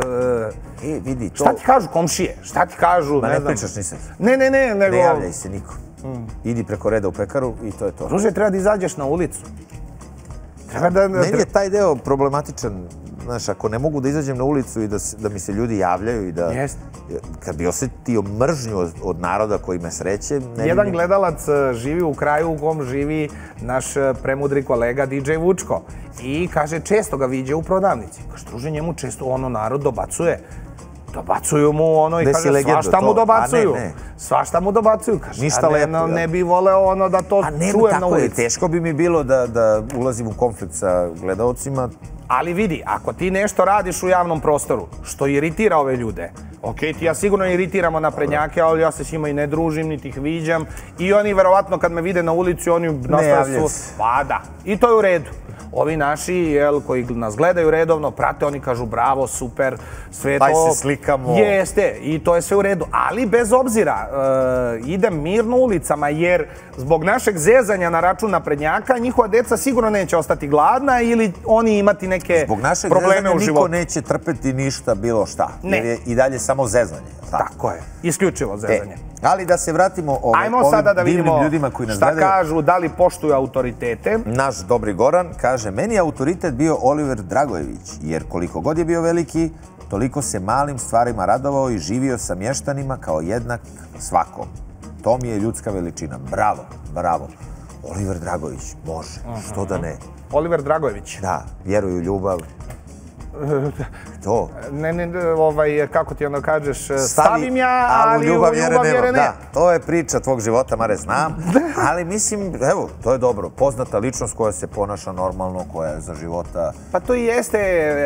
E, vidi, to... Šta ti kažu komšije? Šta ti kažu, ne znam... Ma ne pričaš nisam. Ne, ne, ne, nego... Ne javljaj se niko. Idi preko reda u pekaru i to je to. Druže, treba da izađeš na ulicu. Meni je taj deo problematičan. Znaš, ako ne mogu da izađem na ulicu i da mi se ljudi javljaju i da... Kad bi osjetio mržnju od naroda koji me sreće... Jedan gledalac živi u kraju u kom živi naš premudri kolega D J Vučko. I kaže, često ga viđe u prodavnici. Kaže, druže, njemu često ono narod dobacuje. Dobacuju mu ono i kaže, svašta mu dobacuju. Svašta mu dobacuju. Kaže, ja ne bi voleo ono da to čujem na ulici. Teško bi mi bilo da ulazim u konflikt sa gledalcima. Ali vidi, ako ti nešto radiš u javnom prostoru, što iritira ove ljude, ok, ti ja sigurno iritiramo naprednjake, ali ja se s njima i ne družim, niti ih viđam. I oni, verovatno, kad me vide na ulici, oni nastavljaju su... Pa da, i to je u redu. Ovi naši, koji nas gledaju redovno, prate, oni kažu bravo, super, sve to... Aj se slikamo. Jeste, i to je sve u redu. Ali bez obzira, idem mirno ulicama, jer zbog našeg zezanja na račun naprednjaka, njihova deca sigurno neće ostati gladna ili oni imati neke probleme u životu. Niko neće trpeti ništa, bilo šta. Jer je i dalje samo zezanje. Tako je, isključivo zezanje. Ali da se vratimo ovim divnim ljudima koji nas gledaju. Šta kažu, da li poštuju autoritete. Naš dobri Goran kaže, meni je autoritet bio Oliver Dragojević, jer koliko god je bio veliki, toliko se malim stvarima radovao i živio sa mještanima kao jednak svakom. To mi je ljudska veličina. Bravo, bravo. Oliver Dragojević, može, što da ne. Oliver Dragojević. Da, vjeruju ljubav. to. Ne, ne, ovaj, kako ti onda kažeš, stavim ja, ali ljubav vjere nema. Da, to je priča tvog života, Mare, znam. Ali mislim, evo, to je dobro. Poznata ličnost koja se ponaša normalno, koja je za života... Pa to i jeste.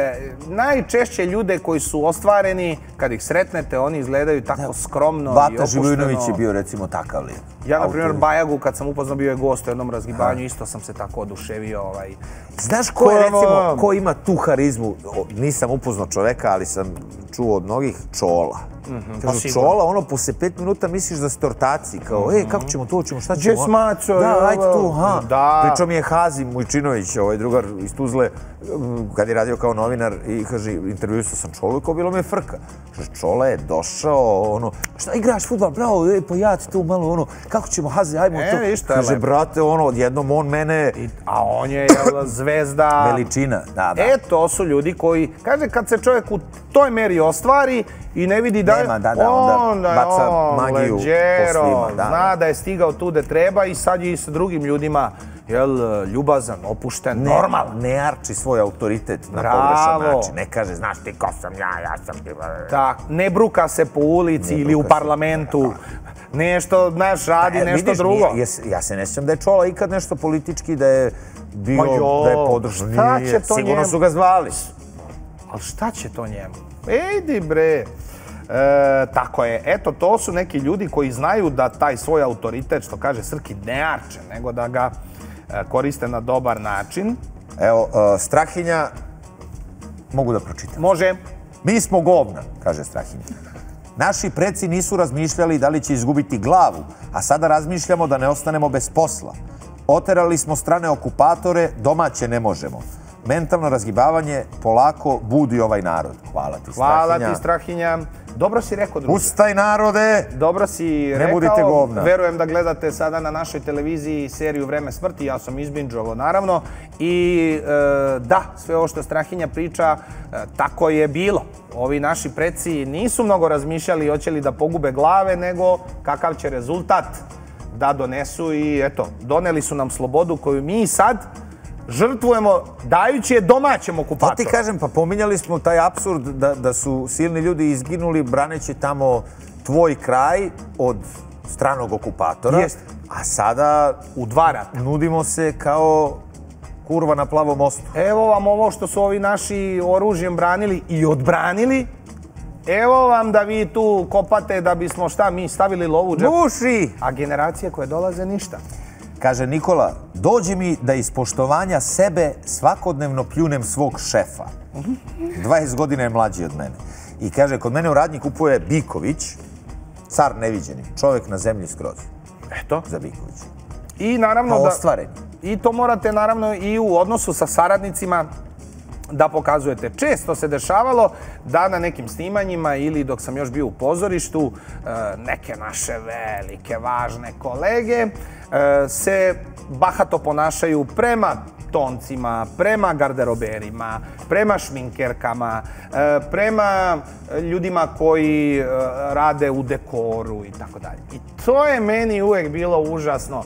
Najčešće ljude koji su ostvareni, kad ih sretnete, oni izgledaju tako skromno i opušteno. Bata Živojinović je bio, recimo, takav lijek. Ja, na primjer, Bajagu, kad sam upoznao, bio je gost u jednom razgibanju, isto sam se tako oduševio. Znaš ko je, recimo, ko ima tu harizmu? Nisam upoznao čoveka, ali sam čuo od mnogih, Čola. Kažu, Čola, ono, posle pet minuta misliš da ste ortaci, kao, e, kako ćemo to, ćemo, šta ćemo? Gdje smaco? Da, ajde tu, ha. Pričao mi je Hazim Mujčinović, ovaj drugar iz Tuzle, kad je radio kao novinar i kaže, intervjuisao sam Čolu i kao bilo mi je frka. Kaže, Čola je došao, ono, šta igraš fudbal, bravo, e, pa ja ti tu malo, ono, kako ćemo, Hazi, ajmo to. Kaže, brate, ono, odjednom on mene... A on je zvezda... Veličina, da, da. E, to su ljudi koji, kaže, kad se čovjek u toj meri ostvari i ne vidi da je... Nema, da, da, onda baca magiju po svima. Zna da je stigao tu gde treba i sad je i sa drugim ljudima, jel, ljubazan, opušten, normalan. Ne arči svoj autoritet na pogrešan način. Ne kaže, znaš ti ko sam ja, ja sam... Tak, ne bruka se po ulici ili u parlamentu. Nešto, znaš, radi nešto drugo. Ja se ne sjećam da je Čola ikad nešto politički, da je bio, da je podržan. Sigurno su ga zvali. Ali šta će to njemu? Ejdi bre. Tako je. Eto, to su neki ljudi koji znaju da taj svoj autoritet, što kaže Srki, ne arče, nego da ga koriste na dobar način. Evo, Strahinja, mogu da pročitam. Može. Mi smo govna, kaže Strahinja. Naši preci nisu razmišljali da li će izgubiti glavu, a sada razmišljamo da ne ostanemo bez posla. Oterali smo strane okupatore, domaće ne možemo. Mentalno razgibavanje polako budi ovaj narod. Hvala ti, Strahinja. Hvala ti, Strahinja. Dobro si rekao, druže. Ustaj, narode! Dobro si rekao. Ne budite govna. Verujem da gledate sada na našoj televiziji seriju Vreme smrti. Ja sam izbinđovao, naravno. I da, sve ovo što Strahinja priča, tako je bilo. Ovi naši preci nisu mnogo razmišljali hoće li da pogube glave, nego kakav će rezultat da donesu. I eto, doneli su nam slobodu koju mi sad žrtvujemo dajući je domaćem okupatoru. Pa ti kažem, pa pominjali smo taj apsurd da su silni ljudi izginuli braneći tamo tvoj kraj od stranog okupatora. Jest. A sada u dva rata nudimo se kao kurva na plavom mostu. Evo vam ovo što su ovi naši oružjem branili i odbranili. Evo vam da vi tu kopate da bismo šta mi stavili lovu u džep. Buši! A generacije koje dolaze ništa. Kaže Nikola, dođi mi da iz poštovanja sebe svakodnevno pljunem svog šefa. dvadeset godina je mlađi od mene. I kaže, kod mene u radnji kupuje Biković, car neviđeni, čovjek na zemlji skroz. Eto. Za Biković. I naravno da... Pa ostvaren. I to morate naravno i u odnosu sa saradnicima da pokazujete. Često se dešavalo da na nekim snimanjima ili dok sam još bio u pozorištu neke naše velike, važne kolege se bahato ponašaju prema toncima, prema garderoberima, prema šminkerkama, prema ljudima koji rade u dekoru i tako dalje. I to je meni uvek bilo užasno.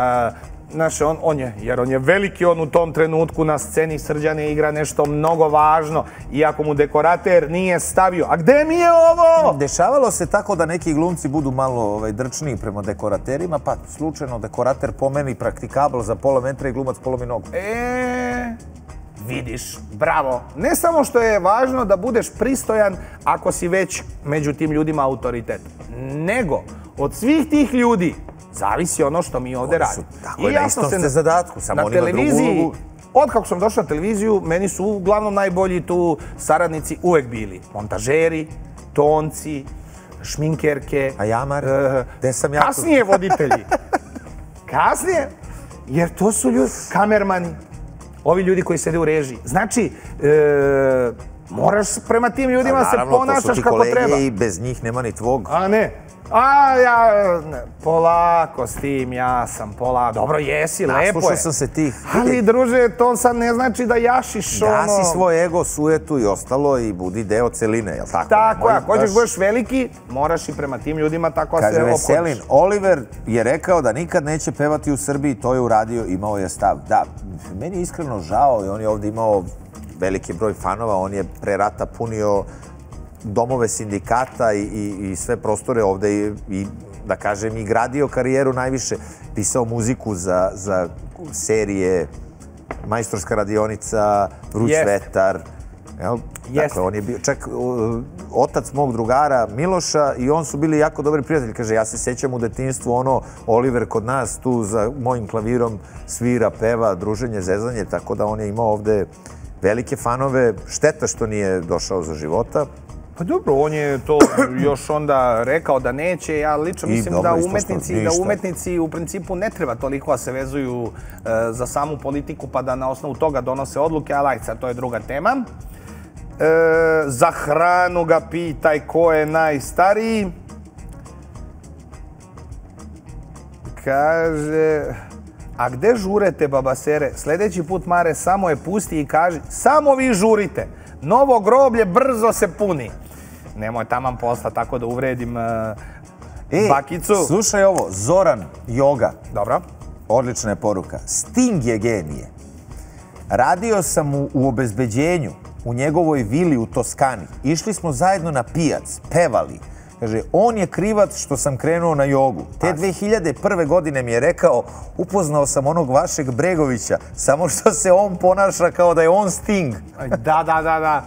Znaš, on je, jer on je veliki, on u tom trenutku na sceni Srđane igra nešto mnogo važno, iako mu dekorater nije stavio. A gde mi je ovo? Dešavalo se tako da neki glumci budu malo drčniji prema dekoraterima, pa slučajno dekorater pomeni praktikabl za pola metra i glumac polomi nogu. E, vidiš, bravo. Ne samo što je važno da budeš pristojan ako si već među tim ljudima autoritet, nego od svih tih ljudi zavisi ono što mi ovdje radimo. Tako je, na istom ste zadatku, samo on ima drugu ulogu. Od kako sam došao na televiziju, meni su uglavnom najbolji tu saradnici uvek bili. Montažeri, tonci, šminkerke. A jamar? Gde sam ja tu? Kasnije voditelji. Kasnije. Jer to su ljudi, kamermani, ovi ljudi koji sede u režiji. Znači, moraš prema tim ljudima se ponašaš kako treba. Naravno, to su ti kolege i bez njih nema ni tvog. A ne. A, ja, polako s tim, ja sam polako. Dobro, jesi, lepo je. Naslušao sam se tih. Ali, druže, to sad ne znači da jašiš ono... Gasi svoj ego, sujetu i ostalo i budi deo celine, jel tako? Tako, ako hoćeš budeš veliki, moraš i prema tim ljudima tako se opodiš. Kaže Veselin, Oliver je rekao da nikad neće pevati u Srbiji, to je uradio, imao je stav. Da, meni je iskreno žao i on je ovdje imao veliki broj fanova, on je pre rata punio domove sindikata i sve prostore ovde i, da kažem, i gradio karijeru najviše. Pisao muziku za serije Majstorska radionica, Vruć vetar. Dakle, on je bio čak otac mog drugara Miloša i on su bili jako dobri prijatelji. Kaže, ja se sećam u detinjstvu, ono, Oliver kod nas tu za mojim klavirom svira, peva, druženje, zezanje, tako da on je imao ovde velike fanove. Šteta što nije došao za života. Pa dobro, on je to još onda rekao da neće. Ja lično mislim da umetnici u principu ne treba toliko da se vezuju za samu politiku pa da na osnovu toga donose odluke, ali ajde, sad to je druga tema. Za hranu ga pitaj ko je najstariji. Kaže, a gde žurete, babasere? Sljedeći put, Mare, samo je pusti i kaži, samo vi žurite. Novo groblje brzo se puni. Nemoj taman posla tako da uvredim bakicu. E, slušaj ovo, Zoran Joga. Dobro. Odlična je poruka. Sting je genije. Radio sam mu u obezbeđenju u njegovoj vili u Toskani. Išli smo zajedno na pijac, pevali. Kaže, on je krivac što sam krenuo na jogu. Te dve hiljade prve godine mi je rekao, upoznao sam onog vašeg Bregovića, samo što se on ponaša kao da je on Sting. Da, da, da, da.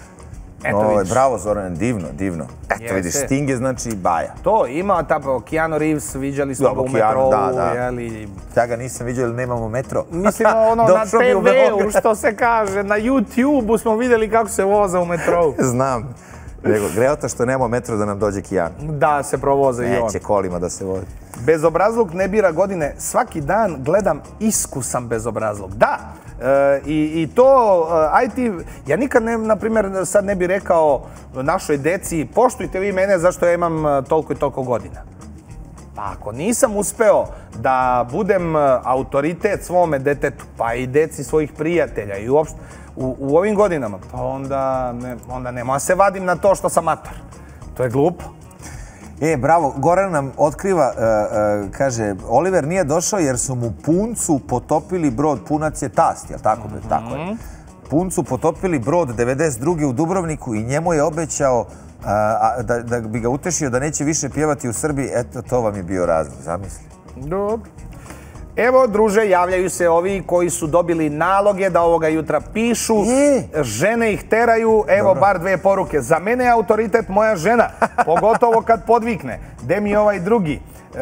Bravo, Zoran, divno, divno. Eto vidiš, Sting je znači baja. To, ima tamo Keanu Reeves, viđali smo ga u metrovu. Ja ga nisam viđao jer nemamo metro. Mislim, ono na te veu, što se kaže, na YouTube-u smo vidjeli kako se voza u metrovu. Znam. Greota što nemamo metro da nam dođe Keanu. Da, se provoze i on. Neće kolima da se vozi. Bezobrazluk ne bira godine. Svaki dan gledam iskusan bezobrazluk. Da! I to, aj ti, ja nikad, na primjer, sad ne bih rekao našoj deci, poštujte vi mene zašto ja imam toliko i toliko godina. Pa ako nisam uspeo da budem autoritet svome detetu, pa i deci svojih prijatelja i uopšte u ovim godinama, pa onda nema se vadim na to što sam mator. To je glupo. E, bravo, Goran nam otkriva, kaže, Oliver nije došao jer su mu Puncu potopili brod, Punac je tast, jel tako? Tako je. Puncu potopili brod devedeset druge u Dubrovniku i njemu je obećao da bi ga utešio da neće više pjevati u Srbiji. Eto, to vam je bio razlog, zamisli. Dobro. Evo, druže, javljaju se ovi koji su dobili naloge da ovoga jutra pišu. Žene ih teraju, evo bar dve poruke. Za mene je autoritet moja žena, pogotovo kad podvikne. Gde mi je ovaj drugi?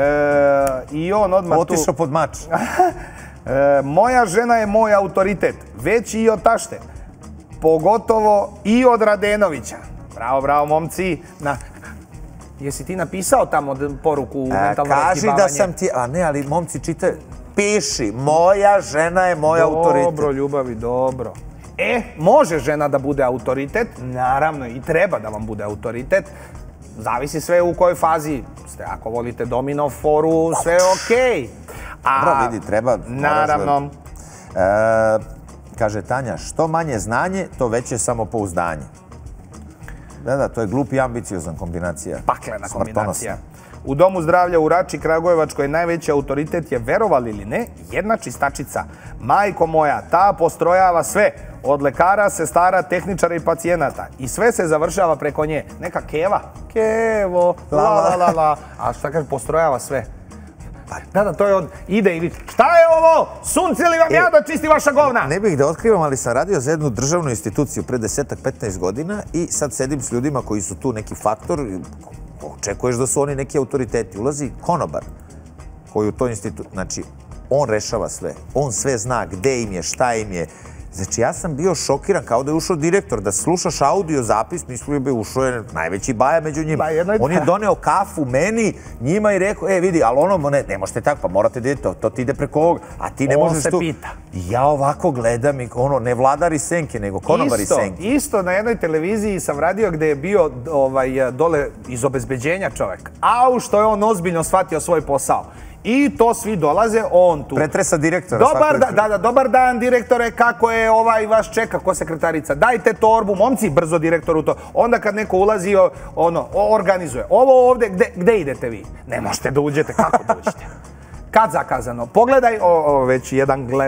I on odmah tu... Otišao pod mač. Moja žena je moj autoritet, veći i od tašte. Pogotovo i od Radenovića. Bravo, bravo, momci. Jesi ti napisao tamo poruku u mentalno raskibavanje? Kaži da sam ti... A ne, ali momci čite... Piši, moja žena je moj autoritet. Dobro, ljubavi, dobro. E, može žena da bude autoritet, naravno i treba da vam bude autoritet. Zavisi sve u kojoj fazi ste. Ako volite domino foru, sve je okej. Dobro, vidi, treba... Naravno. Kaže Tanja, što manje znanje, to veće samopouzdanje. Da, da, to je glup i ambiciozan kombinacija. Paklena kombinacija. U Domu zdravlja u Rači Kragujevačkoj najveći autoritet je, verovali ili ne, jedna čistačica. Majko moja, ta postrojava sve. Od lekara, sestara, tehničara i pacijenata. I sve se završava preko nje. Neka Keva. Kevo, la la la la. A šta kaže, postrojava sve. Da, da, to je on. Ide i vidi, šta je ovo? Sunce li vam ja da čisti vaša govna? Ne bih da otkrivam, ali sam radio za jednu državnu instituciju pre desetak petnaest godina i sad sedim s ljudima koji su tu neki faktor, očekuješ da su oni neki autoriteti. Ulazi konobar koji u toj instituciji, znači, on rešava sve. On sve zna gde im je, šta im je. Znači, ja sam bio šokiran kao da je ušao direktor, da slušaš audio zapis, mislio bi ušao je najveći baja među njima. On je doneo kafu meni, njima i rekao, e, vidi, ali ono, ne možete tako, pa morate da idete, to ti ide preko ovoga, a ti ne možeš tu... On se pita. Ja ovako gledam i ono, ne vladari senke, nego konobari senke. Isto, na jednoj televiziji sam radio gde je bio dole iz obezbeđenja čovek. Au, što je on ozbiljno shvatio svoj posao. I to svi dolaze, on tu. Pretresa direktora. Da, da, dobar dan direktore, kako je ovaj vaš čeka ko sekretarica. Dajte torbu, momci, brzo direktoru to. Onda kad neko ulazi, ono, organizuje. Ovo ovde, gde idete vi? Ne možete da uđete, kako da uđete? Kad zakazano? Pogledaj, već jedan gleda.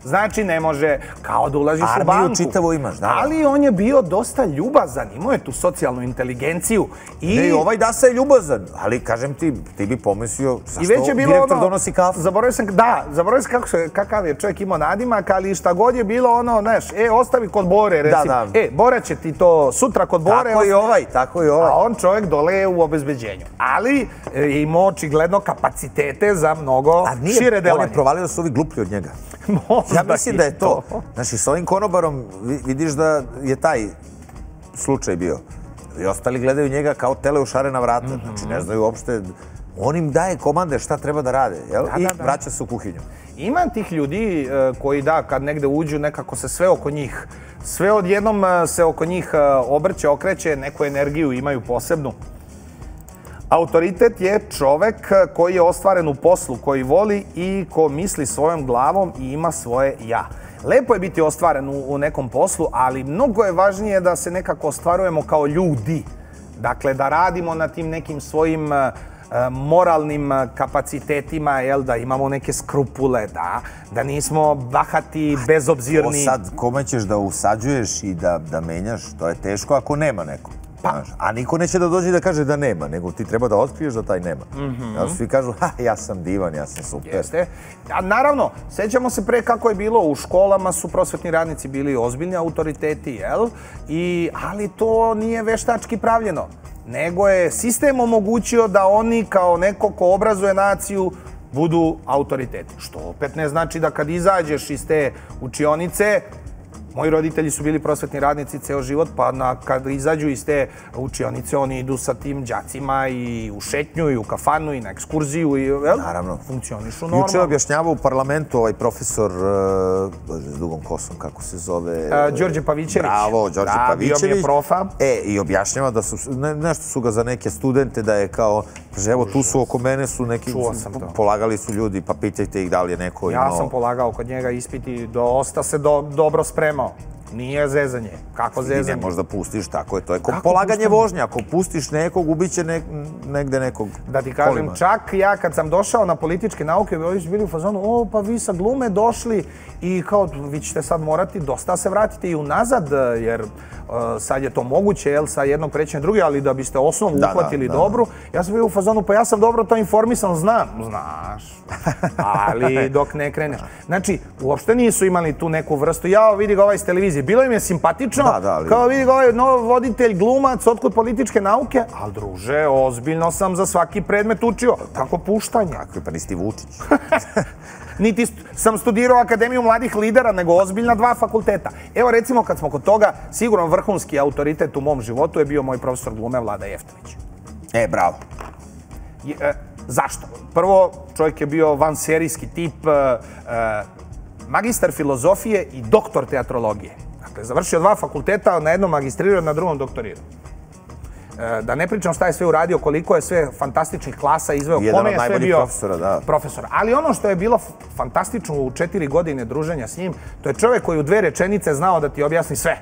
Znači ne može kao da ulaziš u banku. Armiju čitavo imaš, da. Ali on je bio dosta ljubazan, imao je tu socijalnu inteligenciju. I ovaj Dasa je ljubazan, ali kažem ti, ti bi pomislio zašto direktor donosi kafu. Zaboravio sam, da, zaboravio sam kakav je čovjek imao nadimak, ali šta god je bilo ono, znaš, e, ostavi kod Bore, recimo. E, Bora će ti to sutra kod Bore. Tako i ovaj, tako i ovaj. A on čovjek dole je u obezbeđenju. Ali je imao očigledno kapacitete za mnogo šire delanje. On je provalio da su ovi gluplji od njega. Ja mislim da je to. Znači, s ovim konobarom vidiš da je taj slučaj bio. I ostali gledaju njega kao tele u šarena vrata. Znači, ne znaju uopšte. On im daje komande šta treba da rade. I vraća se u kuhinju. Ima tih ljudi koji da, kad negde uđu, nekako se sve oko njih, sve odjednom se oko njih obrće, okreće, neku energiju imaju posebnu. Autoritet je čovek koji je ostvaren u poslu, koji voli i ko misli svojom glavom i ima svoje ja. Lepo je biti ostvaren u nekom poslu, ali mnogo je važnije da se nekako ostvarujemo kao ljudi. Dakle, da radimo na tim nekim svojim moralnim kapacitetima, da imamo neke skrupule, da nismo bahati, bezobzirni. Sad, kome ćeš da usađuješ i da menjaš, to je teško ako nema neko. A niko neće da dođe da kaže da nema, nego ti treba da otkriješ da taj nema. Svi kažu, ha, ja sam divan, ja sam super. Jeste. Naravno, sećamo se pre kako je bilo, u školama su prosvetni radnici bili ozbiljni autoriteti, jel? Ali to nije veštački pravljeno, nego je sistem omogućio da oni kao neko ko obrazuje naciju budu autoriteti. Što opet ne znači da kad izađeš iz te učionice, moji roditelji su bili prosvetni radnici ceo život, pa kad izađu iz te učionice, oni idu sa tim đacima i u šetnju, i u kafanu, i na ekskurziju, i funkcionišu normalno. Juče je objašnjavao u parlamentu ovaj profesor, s dugom kosom, kako se zove? Đorđe Pavićević. Bravo, Đorđe Pavićević. Da, bio mi je profa. E, i objašnjava da su, nešto su ga za neke studente, da je kao, evo, tu su oko mene su neki, polagali su ljudi, pa pitajte ih da li je neko imao. Ja sam polagao kod njega ispiti, dosta se dobro spremao. Nije zezanje. Kako zezanje? I ne možda pustiš, tako je. To je kao polaganje vožnje. Ako pustiš nekog, ubit će negde nekog kolima. Da ti kažem, čak ja kad sam došao na političke nauke, ovi su bili u fazonu, o, pa vi sa glume došli i kao, vi ćete sad morati dosta se vratiti i unazad, jer sad je to moguće, jel, sa jednog preći na drugi, ali da biste osnovu uhvatili dobru. Ja sam bio u fazonu, pa ja sam dobro to informisan, znam. Znaš. Ali dok ne kreneš. Znači, uopšte nisu imali tu neku vrstu, jao, vidi ga ovaj iz televizije. Bilo im je simpatično, kao vidi ga ovaj nov voditelj, glumac, otkud političke nauke, ali druže, ozbiljno sam za svaki predmet učio. Kako puštanje. Kako je, pa nisi ti Vučić. Niti sam studirao Akademiju mladih lidera, nego ozbiljna dva fakulteta. Evo recimo kad smo kod toga, sigurno vrhunski autoritet u mom životu je bio moj profesor glume Vlada Jeftović. E, bravo. Zašto? Prvo, čovjek je bio vanserijski tip, magistar filozofije i doktor teatrologije. Dakle, završio dva fakulteta, na jednom magistrirao, na drugom doktorirao. Da ne pričam šta je sve uradio, koliko je sve fantastičnih klasa izveo, kome je sve bio profesor. Ali ono što je bilo fantastično u četiri godine druženja s njim, to je čovjek koji u dve rečenice znao da ti objasni sve.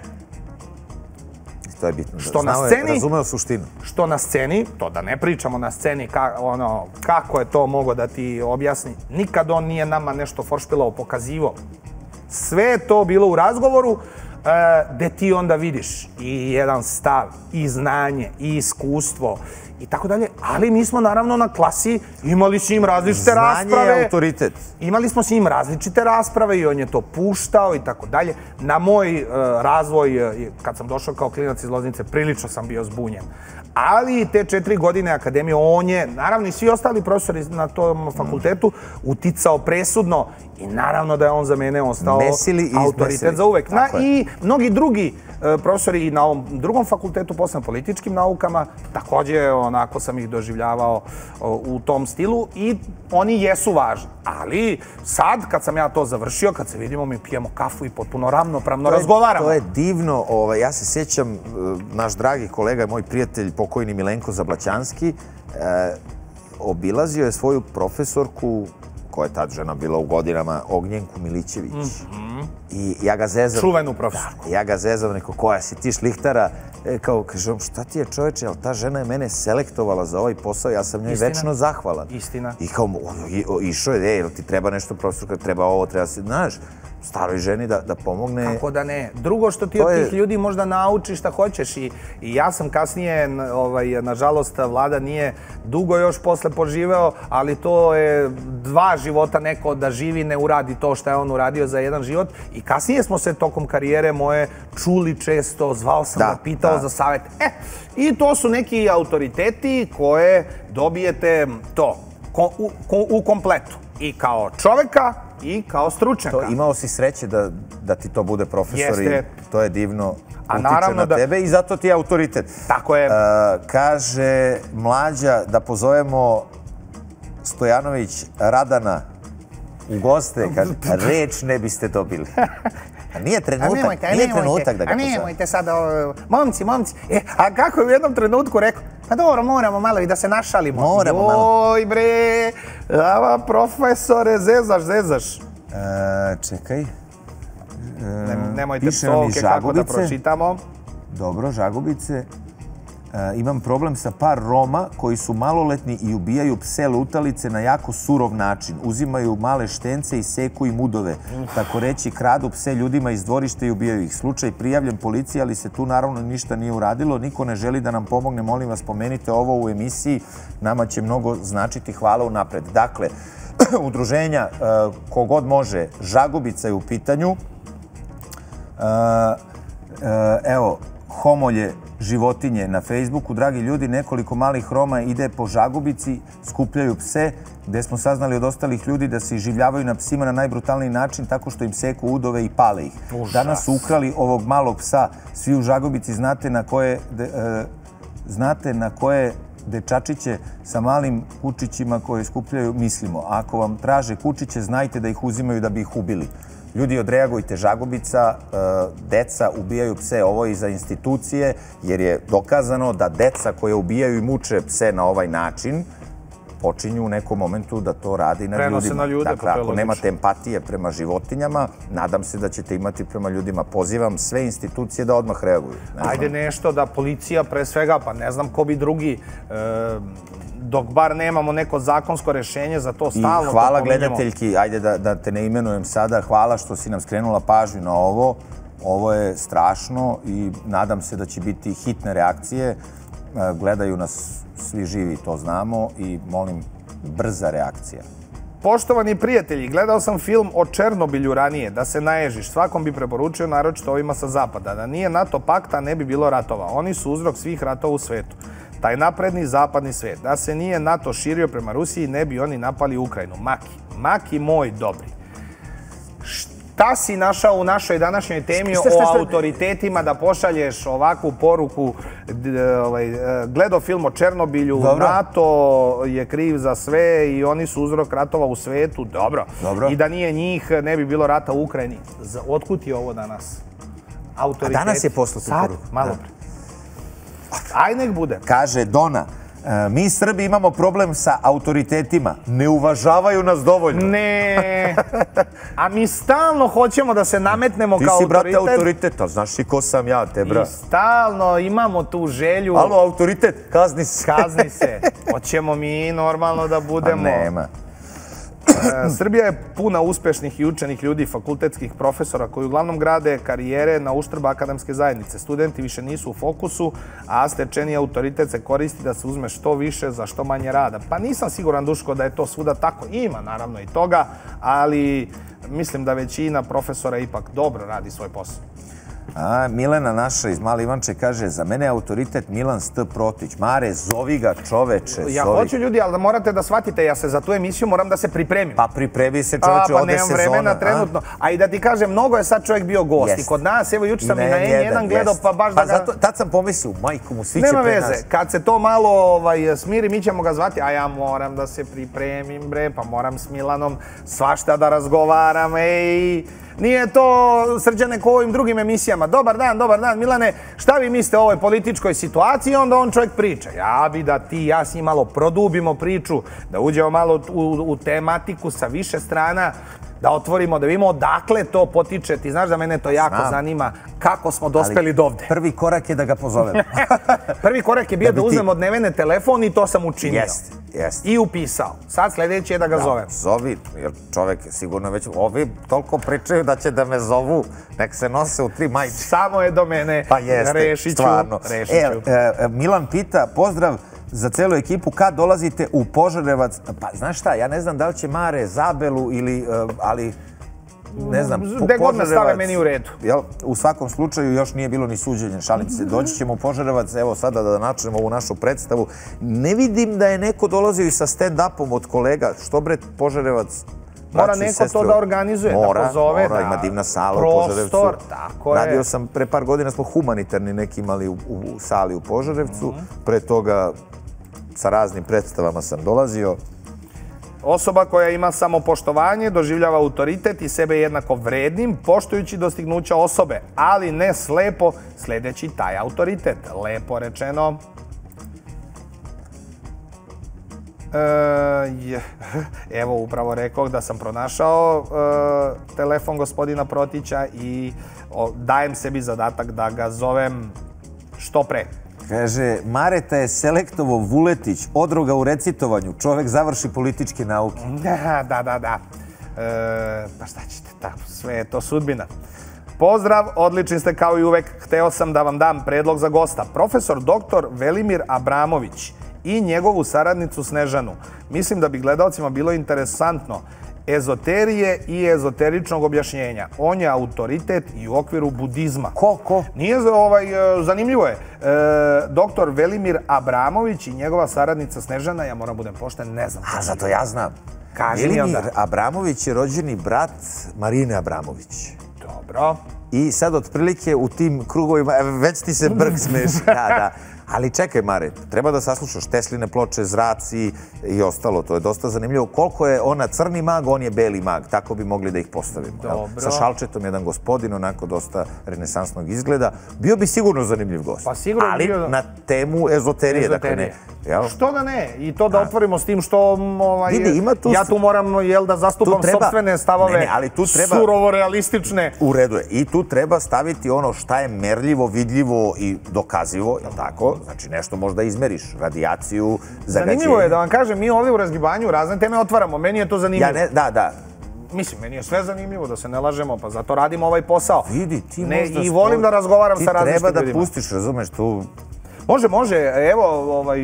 To je bitno. Znao je, razumeo suštinu. Što na sceni, to da ne pričamo na sceni kako je to mogo da ti objasni, nikad on nije nama nešto foršpilao, pokazivo. Sve je to bilo u razgovoru, gde ti onda vidiš i jedan stav, i znanje, i iskustvo, i tako dalje. Ali mi smo naravno na klasi imali s njim različite rasprave. Znanje je autoritet. Imali smo s njim različite rasprave i on je to puštao i tako dalje. Na moj razvoj, kad sam došao kao klinac iz Loznice, prilično sam bio zbunjen. Ali te četiri godine akademije, on je, naravno i svi ostali profesori na tom fakultetu, uticao presudno i naravno da je on za mene ostao autoritet za uvek. I mnogi drugi profesori i na ovom drugom fakultetu, posle na političkim naukama, također onako sam ih doživljavao u tom stilu i oni jesu važni. Ali sad, kad sam ja to završio, kad se vidimo, mi pijemo kafu i potpuno ravnopravno razgovaramo. To je divno. Ja se sjećam, naš dragi kolega, moj prijatelj, pokojni Milenko Zablaćanski, obilazio je svoju profesorku, koja je tad žena bila u godinama, Ognjenku Milićević. I ja ga zezam... Čuvenu profesorku. Ja ga zezam, neko, koja si ti šlihtara? Kao, kažem, šta ti je čoveče, ali ta žena je mene selektovala za ovaj posao, ja sam njoj večno zahvalan. Istina. I kao, išao je, ej, ti treba nešto profesorka, treba ovo, treba se, znaš, staroj ženi da pomogne. Kako da ne. Drugo što ti od tih ljudi možda naučiš šta hoćeš i ja sam kasnije, nažalost, vlada nije dugo još posle poživeo, ali to je dva života neko da živi, ne uradi to što je on uradio za jedan život i kasnije smo se tokom karijere moje čuli često, zvao sam ga, pitao za savjet. E, i to su neki autoriteti koje dobijete to u kompletu. I kao čoveka i kao stručnjaka. Imao si sreće da ti to bude profesor i to je divno, utiče na tebe i zato ti je autoritet. Tako je. Kaže Mlađa da pozovemo Stojanović Radana u goste, kaže, reč ne biste dobili. A nije trenutak, nije trenutak da ga pozovemo. A nemojte sada, momci, momci, a kako je u jednom trenutku rekao, pa dobro, moramo malo i da se našalimo. Moramo malo. Oj bre, ava profesore, zezaš, zezaš. Čekaj. Nemojte psovke kako da pročitamo. Dobro, Žagubice. Imam problem sa par Roma koji su maloletni i ubijaju pse lutalice na jako surov način. Uzimaju male štence i seku im udove. Tako reći, kradu pse ljudima iz dvorišta i ubijaju ih. Slučaj prijavljen policiji, ali se tu naravno ništa nije uradilo. Niko ne želi da nam pomogne. Molim vas, spomenite ovo u emisiji. Nama će mnogo značiti. Hvala unapred. Dakle, udruženja kogod može, Žagubica je u pitanju. Evo, Homolje životinje na Facebooku. Dragi ljudi, nekoliko malih Roma ide po Žagubici, skupljaju pse, gde smo saznali od ostalih ljudi da se iživljavaju na psima na najbrutalniji način tako što im seku udove i pale ih. Danas su ukrali ovog malog psa. Svi u Žagubici znate na koje znate na koje dečačiće sa malim kučićima koje skupljaju mislimo. Ako vam traže kučiće, znajte da ih uzimaju da bi ih ubili. Ljudi, odreagujte, Žagubica, deca ubijaju pse, ovo je i za institucije, jer je dokazano da deca koje ubijaju i muče pse na ovaj način počinju u nekom momentu da to radi na ljudima. Prenose na ljude. Dakle, ako nemate empatije prema životinjama, nadam se da ćete imati prema ljudima. Pozivam sve institucije da odmah reaguju. Ajde nešto da policija pre svega, pa ne znam ko bi drugi, dok bar nemamo neko zakonsko rešenje za to stalno. I hvala gledateljki, ajde da te ne imenujem sada, hvala što si nam skrenula pažnju na ovo. Ovo je strašno i nadam se da će biti hitne reakcije. Gledaju nas svi živi, to znamo i molim brza reakcija. Poštovani prijatelji, gledao sam film o Černobilju ranije, da se naježiš. Svakom bi preporučio, naročito ovima sa zapada. Da nije NATO pakta, ne bi bilo ratova. Oni su uzrok svih ratova u svetu. Taj napredni zapadni svet. Da se nije NATO širio prema Rusiji, ne bi oni napali Ukrajinu. Maki, Maki moj dobri. Šta si našao u našoj današnjoj temi o autoritetima da pošalješ ovakvu poruku? Gledao film o Černobilju, NATO je kriv za sve i oni su uzrok ratova u svetu. Dobro. I da nije njih, ne bi bilo rata u Ukrajini. Otkud je ovo danas? A danas je poslao tu poruku. Sad, malo pre. Aj nek bude. Kaže Dona, mi Srbi imamo problem sa autoritetima. Ne uvažavaju nas dovoljno. Ne. A mi stalno hoćemo da se nametnemo kao autoritet. Ti si, brate, autoritet. A znaš ti ko sam ja, te, bra? I stalno imamo tu želju. Alo, autoritet, kazni se. Kazni se. Hoćemo mi normalno da budemo. A nema. Srbija je puna uspešnih i učenih ljudi, fakultetskih profesora koji uglavnom grade karijere na uštrb akademske zajednice. Studenti više nisu u fokusu, a stečeni autoritet se koristi da se uzme što više za što manje rada. Pa nisam siguran, Duško, da je to svuda tako. Ima naravno i toga, ali mislim da većina profesora ipak dobro radi svoj posao. Milena naša iz Mali Ivanče kaže, za mene je autoritet Milan St. Protić. Mare, zovi ga, čoveče. Ja hoću, ljudi, ali morate da shvatite, ja se za tu emisiju moram da se pripremim. Pa pripremi se, čoveče, ode sezona. Pa nemam vremena trenutno. A i da ti kažem, mnogo je sad čovjek bio gost. I kod nas, evo, juče sam i na en jedan gledao, pa baš da ga... Tad sam pomislio, majku mu, svi će pre nas. Nema veze, kad se to malo smiri, mi ćemo ga zvati, a ja moram da se pripremim, bre, pa moram s Milanom svašta da razgovaram, ej... Nije to, Srđane, ko ovim drugim emisijama. Dobar dan, dobar dan, Milane, šta vi mislite o ovoj političkoj situaciji? Onda on čovjek priča. Ja bi da ti, ja s njim malo produbimo priču, da uđemo malo u tematiku sa više strana, da otvorimo, da vidimo odakle to potiče. Ti znaš da mene to jako zanima, kako smo dospeli do ovde. Prvi korak je da ga pozovemo. Prvi korak je bio da uzmem od Nevene telefon i to sam učinio. Jeste. I upisao. Sad sljedeće je da ga zovem. Zovi, jer čovek sigurno već... Ovi toliko pričaju da će da me zovu, nek se nose u tri majice. Samo je do mene. Pa jeste, stvarno. Milan pita, pozdrav za celu ekipu, kad dolazite u Požarevac? Pa znaš šta, ja ne znam da li će Mare, Zabelu ili... ali... Ne znam, gde god me stave meni u redu. U svakom slučaju još nije bilo ni suđenje, šalim se. Doći ćemo u Požarevac, evo sada da načnemo ovu našu predstavu. Ne vidim da je neko dolazio i sa stand-upom od kolega. Što bre Požarevac? Mora neko to da organizuje, da pozove. Mora, ima divna sala u Požarevcu. Prostor, tako je. Radio sam, pre par godina smo humanitarni neki imali u sali u Požarevcu. Pre toga sa raznim predstavama sam dolazio. Osoba koja ima samopoštovanje doživljava autoritet i sebe jednako vrednim, poštujući dostignuća osobe, ali ne slepo sledeći taj autoritet. Lepo rečeno. Evo, upravo rekao da sam pronašao telefon gospodina Protića i dajem sebi zadatak da ga zovem što pre. Kaže, Mareta je selektovo Vuletić, odroga u recitovanju, čovek završi političke nauke. Da, da, da, da. Pa šta ćete, sve je to sudbina. Pozdrav, odlični ste kao i uvek. Hteo sam da vam dam predlog za gosta. Profesor doktor Velimir Abramović i njegovu saradnicu Snežanu. Mislim da bi gledalcima bilo interesantno ezoterije i ezoteričnog objašnjenja. On je autoritet i u okviru budizma. Ko, ko? Nije, zanimljivo je. Doktor Velimir Abramović i njegova saradnica Snežana, ja moram budem pošten, ne znam. A zato ja znam. Velimir Abramović je rođeni brat Marine Abramović. Dobro. I sad otprilike u tim krugovima, već ti se brk smeši. Da, da. Ali čekaj, Mare, treba da saslušaš Tesline ploče, zraci i ostalo. To je dosta zanimljivo. Koliko je ona crni mag, on je beli mag. Tako bi mogli da ih postavimo. Sa šalčetom jedan gospodin, onako dosta renesansnog izgleda. Bio bi sigurno zanimljiv gost. Pa sigurno ali bio... na temu ezoterije. Ezoterije. Dakle, što da ne? I to da otvorimo s tim što ovaj, tu... ja tu moram jel, da zastupam treba... sopstvene stavove ne, ne, ali tu treba... surovo realistične. U redu je. I tu treba staviti ono šta je merljivo, vidljivo i dokazivo, jel tako? Znači nešto možda izmeriš, radijaciju, zagađenje. Zanimljivo je da vam kažem, mi ovdje u razgibanju razne teme otvaramo, meni je to zanimljivo. Ja ne, da, da. Mislim, meni je sve zanimljivo, da se ne lažemo, pa zato radimo ovaj posao. Vidi, ti ne, možda... I volim da razgovaram sa različitim ljudima. Ti treba da pustiš, razumeš, tu... Može, može, evo, ovaj...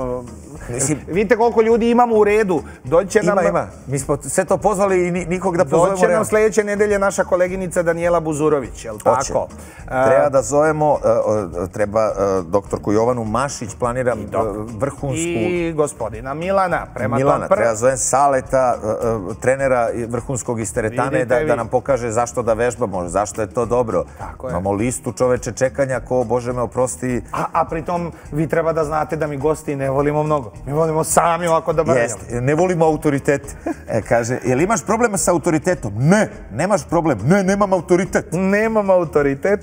Vidite koliko ljudi imamo u redu. Ima, ima. Mi smo sve to pozvali i nikog da pozovemo. Doće nam sljedeće nedelje naša koleginica Danijela Buzurović, je li tako? Treba da zovemo, treba doktorku Jovanu Mašić, planiram vrhunsku... I gospodina Milana. Milana, treba zovem Saleta, trenera vrhunskog iz teretane, da nam pokaže zašto da vežbamo, zašto je to dobro. Imamo listu čoveče čekanja, ko, Bože me oprosti... A pritom, vi treba da znate da mi gosti ne volimo mnogo. Mi volimo sami ovako da brljamo. Jeste, ne volimo autoritet. Kaže, jel imaš problema sa autoritetom? Ne, nemaš problem. Ne, nemam autoritet. Nemam autoritet.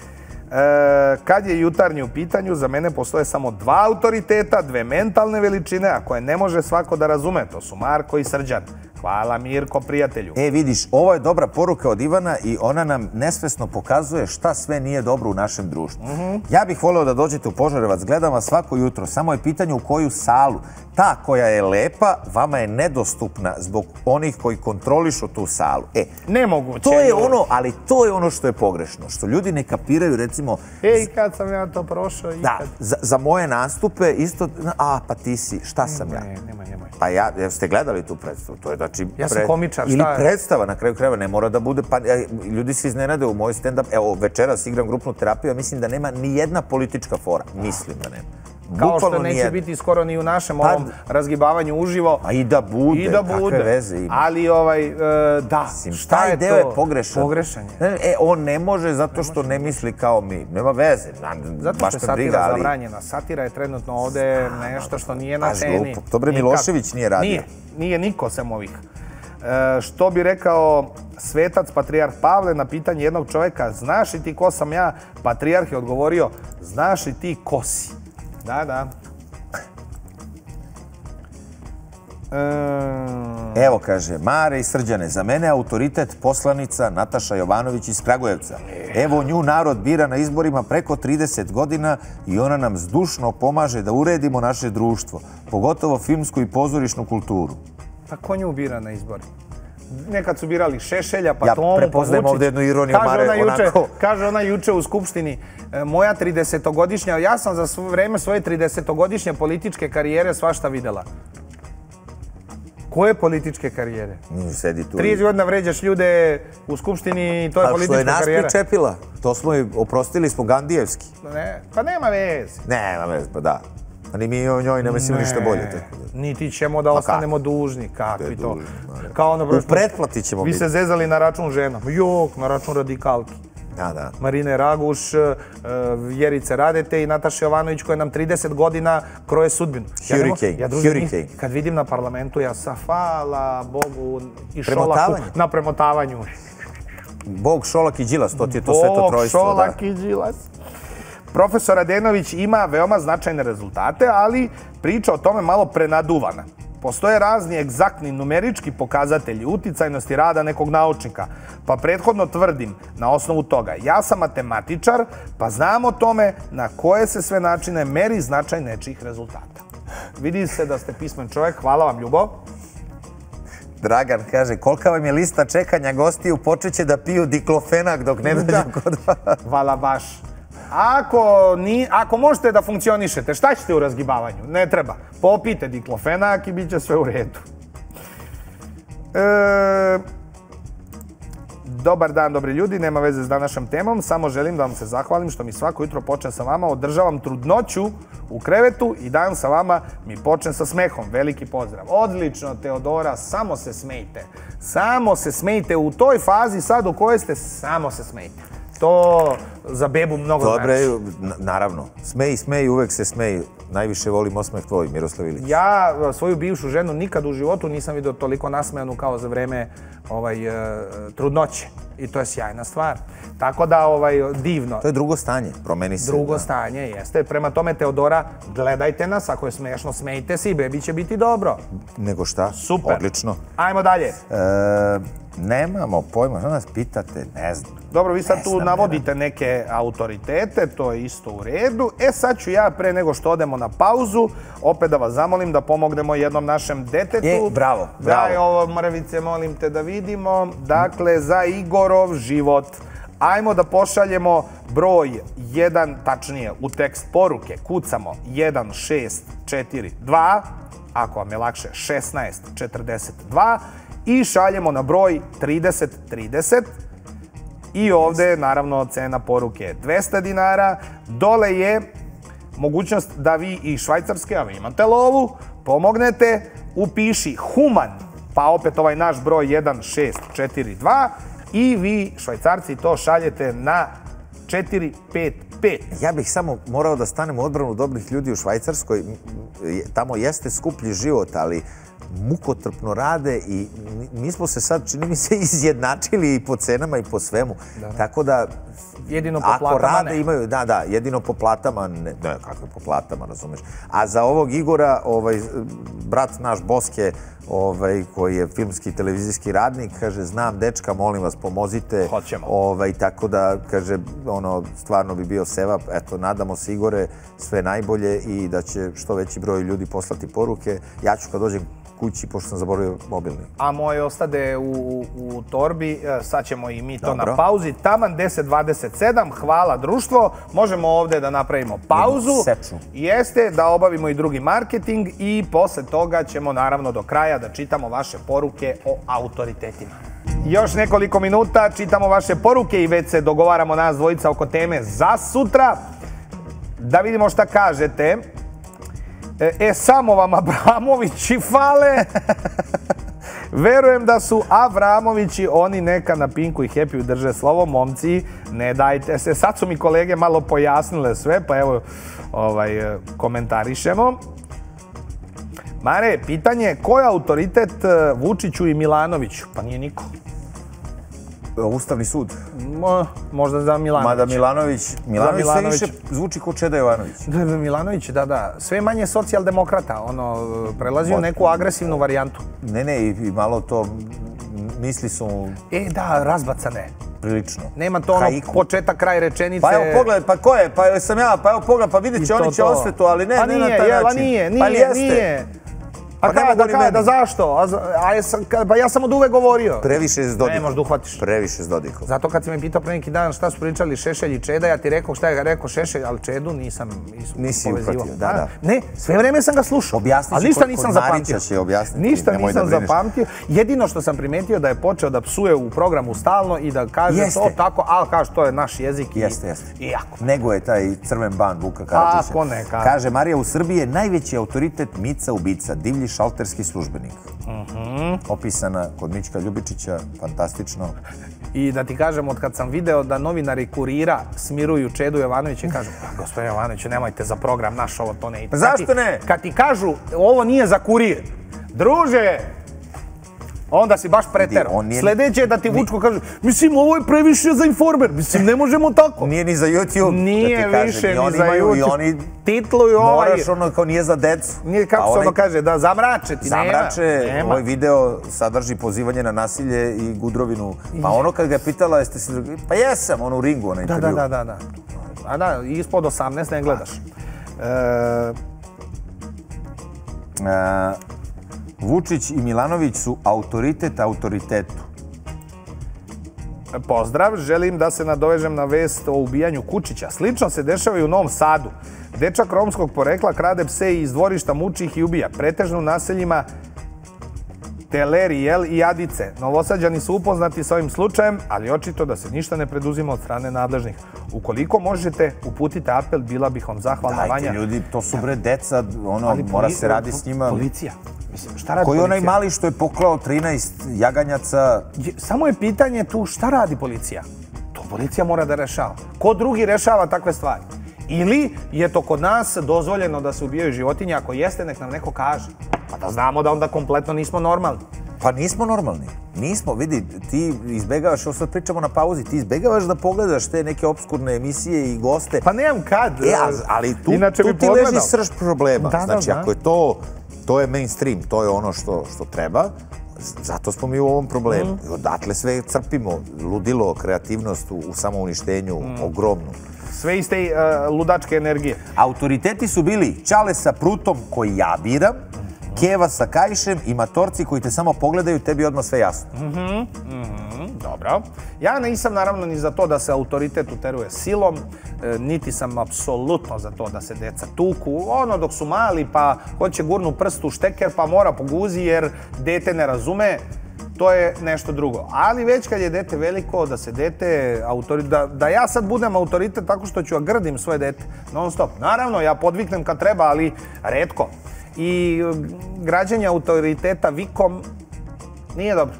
Kad je jutarnji u pitanju, za mene postoje samo dva autoriteta, dve mentalne veličine, a koje ne može svako da razume. To su Marko i Srđan. Hvala, Mirko, prijatelju. E, vidiš, ovo je dobra poruka od Ivana i ona nam nesvesno pokazuje šta sve nije dobro u našem društvu. Ja bih voleo da dođete u Požarevac, gledam vas svako jutro, samo je pitanje u koju salu. Ta koja je lepa, vama je nedostupna zbog onih koji kontrolišu tu salu. E, nemoguće. To je ono, ali to je ono što je pogrešno, što ljudi ne kapiraju, recimo... Ej, kad sam ja to prošao, da, za moje nastupe isto, a, pa ti si, šta sam ja? Ne, nemoj, nemoj. Pa ja, ste gledali tu predstavu, to je znači... Ja sam komičar, šta je? Ili predstava, na kraju krajeva, ne mora da bude, pa ljudi se iznenade u moj stand-up, evo, večeras igram grupnu terapiju, a mislim da nema ni jedna politička fora, mislim da nema. Kao što neće biti skoro ni u našem ovom razgibavanju uživo. A i da bude, kakve veze ima. Ali, da, šta je to? Taj deo je pogrešan. Pogrešan je. E, on ne može zato što ne misli kao mi. Nema veze. Zato što je satira zabranjena. Satira je trenutno ovde nešto što nije na temi. Dobre, Milošević nije radio. Nije, nije niko sem ovih. Što bi rekao svetac patrijarh Pavle na pitanje jednog čoveka, znaš li ti ko sam ja? Patrijarh je odgovorio, znaš li ti ko si? Da, da. Evo, kaže, Mare i Srđane, za mene autoritet poslanica Nataša Jovanović iz Kragujevca. Evo nju narod bira na izborima preko trideset godina i ona nam zdušno pomaže da uredimo naše društvo, pogotovo filmsku i pozorišnu kulturu. Pa ko nju bira na izbori? Nekad su birali Šešelja, pa Tomu, Ja prepoznajem ovdje jednu ironiju, Mare, onako... Kaže ona juče u Skupštini, moja tridesetogodišnja, ja sam za vreme svoje tridesetogodišnje političke karijere svašta videla. Koje političke karijere? Sedi tu. trideset godina vređaš ljude u Skupštini i to je politička karijera. A što je nas pričepila? To smo i oprostili smo Gandijevski. Pa nema veze. Nema veze, pa da. Ani mi o njoj ne mislimo ništa bolje. Niti ćemo da ostanemo dužni. Kakvi to? U pretplati ćemo biti. Vi se zezali na račun žena. Jok, na račun radikalki. Da, da. Marine Raguš, Vjerice Radete i Nataša Jovanović koja nam trideset godina kroje sudbinu. Hurricane. Hurricane. Kad vidim na parlamentu, ja sa hvala Bogu i Šolaku na premotavanju. Bog, Šolak i Đilas, to ti je to sveto trojstvo. Bog, Šolak i Đilas. Profesor Radenović ima veoma značajne rezultate, ali priča o tome malo prenaduvana. Postoje razni egzaktni numerički pokazatelji uticajnosti rada nekog naučnika, pa prethodno tvrdim na osnovu toga. Ja sam matematičar, pa znam o tome na koje se sve načine meri značaj nečijih rezultata. Vidi se da ste pismen čovjek, hvala vam Ljubo. Dragan kaže, kolika vam je lista čekanja gostiju, počeće da piju diklofenak dok ne dođu kod vas. Hvala baš. Ako možete da funkcionišete, šta ćete u razgibavanju? Ne treba. Popijte diklofenak i bit će sve u redu. Dobar dan, dobri ljudi, nema veze s današnjom temom, samo želim da vam se zahvalim što mi svako jutro počne sa vama, održavam trudnoću u krevetu i dan sa vama mi počne sa smehom. Veliki pozdrav. Odlično, Teodora, samo se smejte. Samo se smejte u toj fazi sad u kojoj ste, samo se smejte. To za bebu mnogo znači. Dobre, naravno. Smeji, smeji, uvek se smeji. Najviše volim osmeh tvoj, Miroslav Ilić. Ja svoju bivšu ženu nikad u životu nisam vidio toliko nasmejanu kao za vreme trudnoće. I to je sjajna stvar. Tako da, divno. To je drugo stanje, promeni se. Drugo stanje, jeste. Prema tome, Teodora, gledajte nas, ako je smešno, smejte se i bebi će biti dobro. Nego šta? Super. Odlično. Ajmo dalje. Nemamo pojma, što nas pitate, ne znam. Dobro, vi sad tu navodite neke autoritete, to je isto u redu. E sad ću ja, pre nego što odemo na pauzu, opet da vas zamolim da pomognemo jednom našem detetu. Je, bravo, bravo. Daj ovo, mrvice, molim te da vidimo. Dakle, za Igorov život. Ajmo da pošaljemo broj jedan, tačnije u tekst poruke, kucamo jedan šest četiri dva, ako vam je lakše šesnaest četrdeset dva, i šaljemo na broj trideset trideset i ovdje je naravno cena poruke dvesta dinara. Dole je mogućnost da vi i Švajcarske, a vi imate lovu, pomognete, upiši human, pa opet ovaj naš broj jedan šest četiri dva i vi Švajcarci to šaljete na četiri pet pet. Ja bih samo morao da stanem u odbranu dobrih ljudi u Švajcarskoj. Tamo jeste skuplji život, ali mukotrpno rade i mi smo se sad, čini mi se, izjednačili i po cenama i po svemu. Tako da, ako rade imaju, da, da, jedino po platama, ne, kakve po platama, razumeš. A za ovog Igora, brat naš Boske, koji je filmski i televizijski radnik, kaže, znam dečka, molim vas, pomozite. Hoćemo. Tako da, kaže, ono, stvarno bi bio sevap. Eto, nadamo se, Igore, sve najbolje i da će što veći broj ljudi poslati poruke. Ja ću kad dođem kući, pošto sam zaboravio mobilni. A moje ostade u torbi, sad ćemo i mi to na pauzi. Taman deset dvadeset sedam, hvala društvo. Možemo ovdje da napravimo pauzu. Jeste, da obavimo i drugi marketing i posle toga ćemo naravno do kraja da čitamo vaše poruke o autoritetima. Još nekoliko minuta čitamo vaše poruke i već se dogovaramo nas dvojica oko teme za sutra. Da vidimo šta kažete. E, samo vam Abramovići fale. Verujem da su Avramovići, oni neka na Pinku i Happy drže slovo. Momci, ne dajte se. Sad su mi kolege malo pojasnile sve, pa evo komentarišemo. Mare, pitanje je ko je autoritet Vučiću i Milanoviću? Pa nije niko. Ustavni sud. Možda za Milanović. Mada Milanović, Milanović sve više zvuči kao Čeda Jovanović. Milanović, da, da. Sve manje socijaldemokrata, ono, prelazi u neku agresivnu varijantu. Ne, ne, i malo to, misli su... E, da, razbacane. Prilično. Nema to ono početak, kraj rečenice. Pa evo pogledaj, pa ko je, pa sam ja, pa evo pogledaj, pa vidjet će, oni će osvetu, ali ne, ne na taj način. Pa nije, nije, nije. A kada, kada, zašto? Pa ja sam od uvek govorio. Previše s Dodikom. Ne možda uhvatiš. Previše s Dodikom. Zato kad si me pitao pre neki dan šta su pričali Šešelj i Čeda, ja ti rekao šta je ga rekao Šešelj, ali Čedu nisam povezivao. Nisi upratio, da, da. Ne, sve vreme sam ga slušao. Objasni ću kod Marića će objasniti. Ništa nisam zapamtio. Jedino što sam primetio da je počeo da psuje u programu stalno i da kaže to tako, ali kaže to je naš jezik. Jeste, jeste. Iako. Nego je taj crven ban Vuka Karadžića. Ako ne, kaže. Kaže, Marija, u Srbiji je najveći autoritet Mica ubica, divlji šalterski službenik. Opisana kod Mićka Ljubičića, fantastično. I da ti kažem, od kad sam video da novinari Kurira smiruju Čedu Jovanovića i kažu, gospodine Jovanoviću, nemojte za program naš, ovo to ne ide. Zašto ne? Kad ti kažu, ovo nije za Kurir, druže, onda si baš preterao. Sljedeće je da ti Vučko kaže, mislim, ovo je previše za Informer, mislim, ne možemo tako. Nije ni za YouTube. Nije više ni za YouTube. I oni titluju ovaj... Moraš ono kao nije za decu. Nije, kako se ono kaže, da zamrače ti, nema. Zamrače, ovaj video sadrži pozivanje na nasilje i Gudrovinu. Pa ono kad ga je pitala, jeste si... Pa jesam, ono u ringu, na intervju. Da, da, da. A da, ispod osamnaest ne gledaš. Vučić i Milanović su autoritet autoritetu. Pozdrav, želim da se nadovežem na vest o ubijanju Kučića. Slično se dešava i u Novom Sadu. Dečak romskog porekla krade pse iz dvorišta, muči ih i ubija. Pretežno u naseljima Telerijel i Adice. Novosađani su upoznati sa ovim slučajem, ali očito da se ništa ne preduzima od strane nadležnih. Ukoliko možete, uputite apel, bila bih vam zahvalna, Vanja. Dajte ljudi, to su bre deca, ono, mora se radi s njima. Policija. Mislim, šta radi policija? Koji onaj mali što je poklao trinaest jaganjaca? Samo je pitanje tu šta radi policija. To policija mora da rešava. Ko drugi rešava takve stvari? Ili je to kod nas dozvoljeno da se ubijaju životinje? Ako jeste, nek nam neko kaže. Pa da znamo da onda kompletno nismo normalni. Pa nismo normalni. Nismo, vidi, ti izbegavaš, ovo sad pričamo na pauzi, ti izbegavaš da pogledaš te neke obskurne emisije i goste. Pa nemam kad. E, ali tu ti leži srž problema. Znači, ako je to, to je mainstream, to je ono što treba, zato smo mi u ovom problemu. Odatle sve crpimo, ludilo, kreativnost u samouništenju, ogromnu. Sve iz te ludačke energije. Autoriteti su bili Čale sa Prutom koji ja biram, Keva sa Kajšem i matorci koji te samo pogledaju, tebi odmah sve jasno. Dobro. Ja nisam naravno ni za to da se autoritet uteruje silom, niti sam apsolutno za to da se deca tuku. Ono dok su mali pa hoće gurnu prst u šteker pa mora po guzi jer dete ne razume, to je nešto drugo. Ali već kad je dete veliko, da se dete, da ja sad budem autoritet tako što ću grdim svoje dete non stop. Naravno, ja podviknem kad treba, ali retko. I građenje autoriteta vikom nije dobro.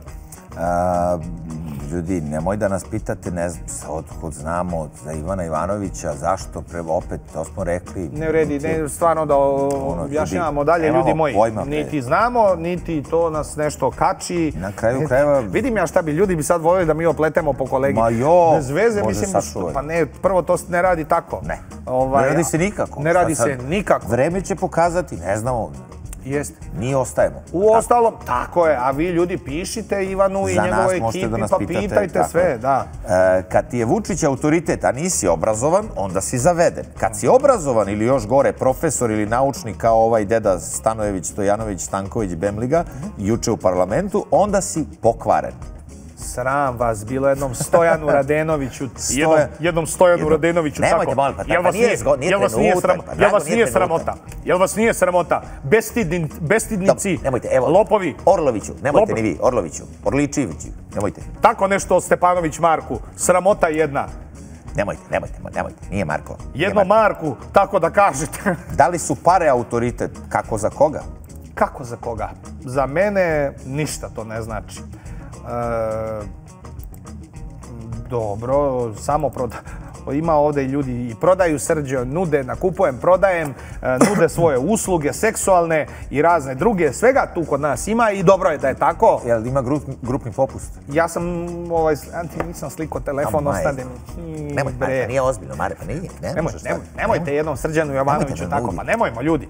Ljudi, nemoj da nas pitate, ne znam, otkud znamo za Ivana Ivanovića, zašto, opet, to smo rekli. Ne vredi, stvarno da objašnjavamo dalje, ljudi moji. Niti znamo, niti to nas nešto kači. Na kraju krajeva... Vidim ja šta bi, ljudi bi sad voljeli da mi opletemo po kolegi. Ma jo, bez veze, mislim, pa ne, prvo to ne radi tako. Ne, ne radi se nikako. Ne radi se nikako. Vreme će pokazati, ne znamo. Jeste. Mi ostajemo. U ostalom, tako je, a vi ljudi pišite Ivanu i njegove ekipi, pa pitajte sve, da. Kad ti je Vučić autoritet, a nisi obrazovan, onda si zaveden. Kad si obrazovan ili još gore, profesor ili naučnik kao ovaj deda Stanojević, Stojanović, Stanković, Bemliga, juče u parlamentu, onda si pokvaren. Sram vas, bilo jednom Stojanu Radenoviću, jednom Stojanu Radenoviću, tako. Nemojte, molim, pa nije trenutak. Jel vas nije sramota? Jel vas nije sramota? Bestidnici, lopovi. Orloviću, nemojte ni vi, Orloviću, Orličeviću, nemojte. Tako nešto o Stepanović Marku, sramota jedna. Nemojte, nemojte, nemojte, nije Marko. Jedno Marku, tako da kažete. Da li su pare autoritet? Kako za koga? Kako za koga? Za mene ništa to ne znači. Dobro, samo ima ovdje ljudi i prodaju Srđe, nude, nakupujem, prodajem, nude svoje usluge, seksualne i razne druge, svega tu kod nas ima i dobro je da je tako. Jel ima grupni popust? Ja sam, ovaj, Anti, nisam sliko telefon, ostane mi. Nemoj, Mare, pa nije ozbiljno, Mare, pa nije. Nemojte jednom Srđanu Jovanoviću tako, pa nemojmo ljudi.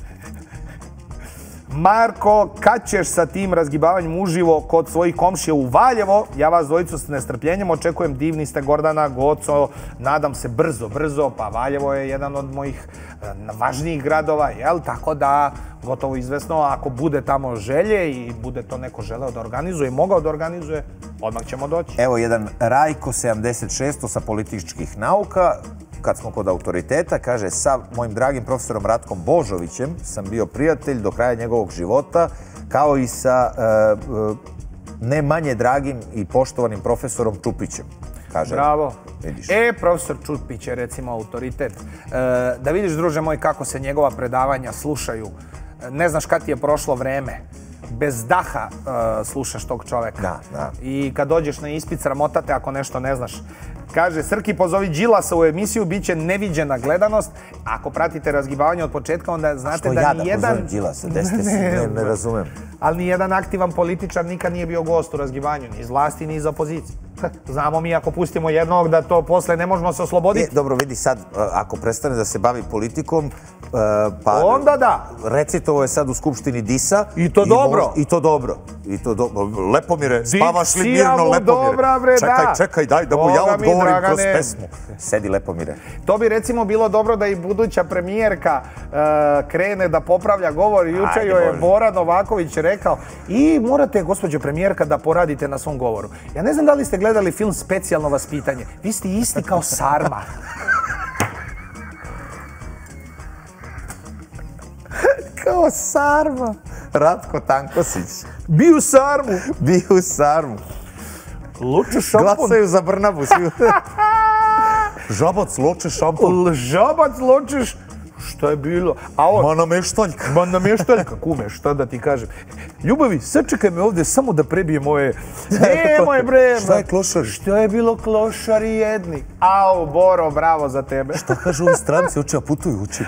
Marko, kad ćeš sa tim razgibavanjem uživo kod svojih komšija u Valjevo? Ja vas dvojicu s nestrpljenjem očekujem, divni ste Gordana, Goco, nadam se brzo, brzo, pa Valjevo je jedan od mojih važnijih gradova, jel? Tako da, gotovo izvesno, ako bude tamo želje i bude to neko želeo da organizuje i mogao da organizuje, odmah ćemo doći. Evo jedan Rajko sedamdeset šest sa političkih nauka, kad smo kod autoriteta, kaže, sa mojim dragim profesorom Ratkom Božovićem sam bio prijatelj do kraja njegovog života, kao i sa ne manje dragim i poštovanim profesorom Čupićem. Bravo. E, profesor Čupić je recimo autoritet. Da vidiš, druže moj, kako se njegova predavanja slušaju. Ne znaš kad ti je prošlo vreme. Bez daha slušaš tog čoveka. Da, da. I kad dođeš na ispit, sramotate ako nešto ne znaš. Kaže, Srki, pozovi Đilasa u emisiju, bit će neviđena gledanost. Ako pratite razgibavanje od početka, onda znate da nijedan... Što ja da pozovem Đilasa? Desite se, ne razumem. Ali nijedan aktivan političar nikad nije bio gost u razgibanju, ni iz vlasti, ni iz opozicije. Znamo mi, ako pustimo jednog, da to posle ne možemo se osloboditi. Dobro, vidi sad, ako prestane da se bavi politikom, pa... Onda da. Recitovo je sad u Skupštini Disa. I to dobro. I to dobro. I to dobro. Lepomire, spavaš li mirno, Lepomire? Čekaj, čekaj, daj da mu ja odgovorim kroz pesmu. Sedi, Lepomire. To bi recimo bilo dobro da i buduća premijerka krene da popravlja govor. Juče joj je Bora Novaković rekao i morate, gospođo premijerka, da poradite na svom govoru. Ja ne znam da li ste gledali film Specijalno vaspitanje. Vi ste isti kao Sarma. Kao Sarma. Ratko Tankosić. Bi u Sarmu. Bi u Sarmu. Luče šampon. Glasaju za Brnabu. Žabac loče šampon. Žabac ločeš. Šta je bilo? Ma nameštaljka. Ma nameštaljka, kume, šta da ti kažem. Ljubavi, sačekaj me ovdje samo da prebijem moje... Nemoj bre! Šta je klošari? Šta je bilo klošari jedni? Au, Boro, bravo za tebe. Šta kažu ovi stranci, uče, a putuju, uče.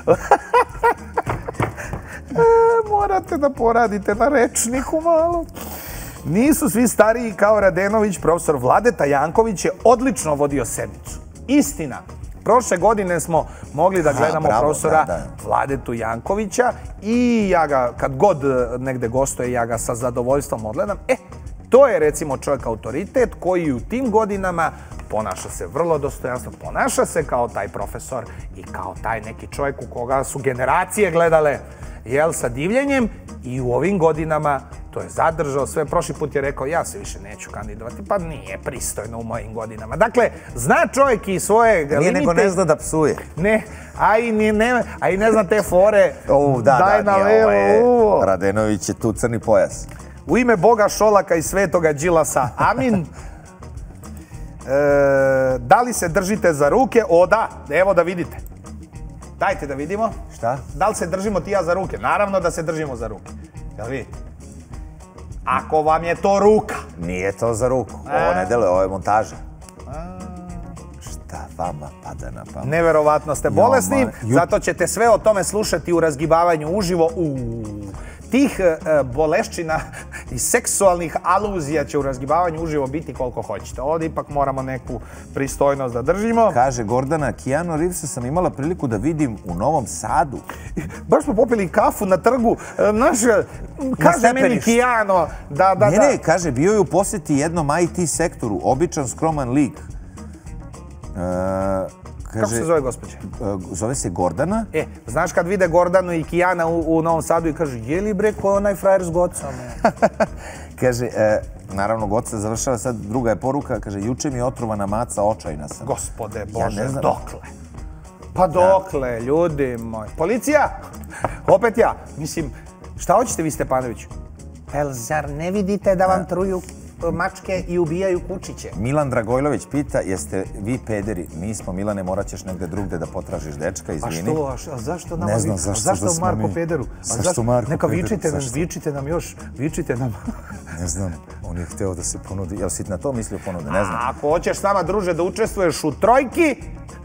Morate da poradite na rečniku malo. Nisu svi stariji kao Radenović, profesor Vladeta Janković je odlično vodio sednicu. Istina. Prošle godine smo mogli da gledamo profesora Vladetu Jankovića i ja ga, kad god negde gostuje, ja ga sa zadovoljstvom odgledam. E, to je recimo čovjek autoritet koji u tim godinama ponaša se vrlo dostojanstveno, ponaša se kao taj profesor i kao taj neki čovjek u koga su generacije gledale, jel, sa divljenjem, i u ovim godinama to je zadržao sve. Prošli put je rekao, ja se više neću kandidovati, pa nije pristojno u mojim godinama. Dakle, zna čovjek i svoje limite. Nije nego ne zna da psuje. Ne, a i ne, a i ne zna te fore. O, da, daj da, na levo. Radenović je tu crni pojas. U ime Boga Šolaka i svetoga Đilasa, amin. E, da li se držite za ruke? O da, evo da vidite. Dajte da vidimo. Šta? Da li se držimo ti ja za ruke? Naravno da se držimo za ruke. Jel vidite? Ako vam je to ruka. Nije to za ruku. Ovo ne dele, ovo je montaža. Šta vama pada na pamet? Neverovatno ste bolesni, zato ćete sve o tome slušati u razgibavanju uživo. Tih bolešćina i seksualnih aluzija će u razgibavanju uživo biti koliko hoćete. Ovdje ipak moramo neku pristojnost da držimo. Kaže Gordana, Keanu Reevesa sam imala priliku da vidim u Novom Sadu. Baš smo popili kafu na trgu. Naš, kaže meni Keanu da, da, ne, ne, kaže, bio je u posjeti jednom I T sektoru, običan skroman lik. Kako se zove gospođe? Zove se Gordana. E, znaš kad vide Gordanu i Kijana u Novom Sadu i kažu, je li bre, ko je onaj frajer s Gocom? Kaže, naravno, Goca završava sad, druga je poruka, kaže, juče mi je otrovana maca, očajna sam. Gospode Bože, dokle? Pa dokle, ljudi moji. Policija? Opet ja. Mislim, šta hoćete vi, Stepanović? El, zar ne vidite da vam truju? mačke i ubijaju kučiće. Milan Dragojlović pita, jeste vi pederi? Nismo, Milane, morat ćeš negde drugde da potražiš dečka, izvini. A što, a zašto nama Ne znam, vi- zašto zašto da smo Marko mi- pederu? A zašto Marko Neka pederu? vičite nam, Zašto? vičite nam još, vičite nam. Ne znam, on je hteo da se ponudi. Jel si na to mislio ponude? Ne znam. Ako hoćeš s nama, druže, da učestvuješ u trojki,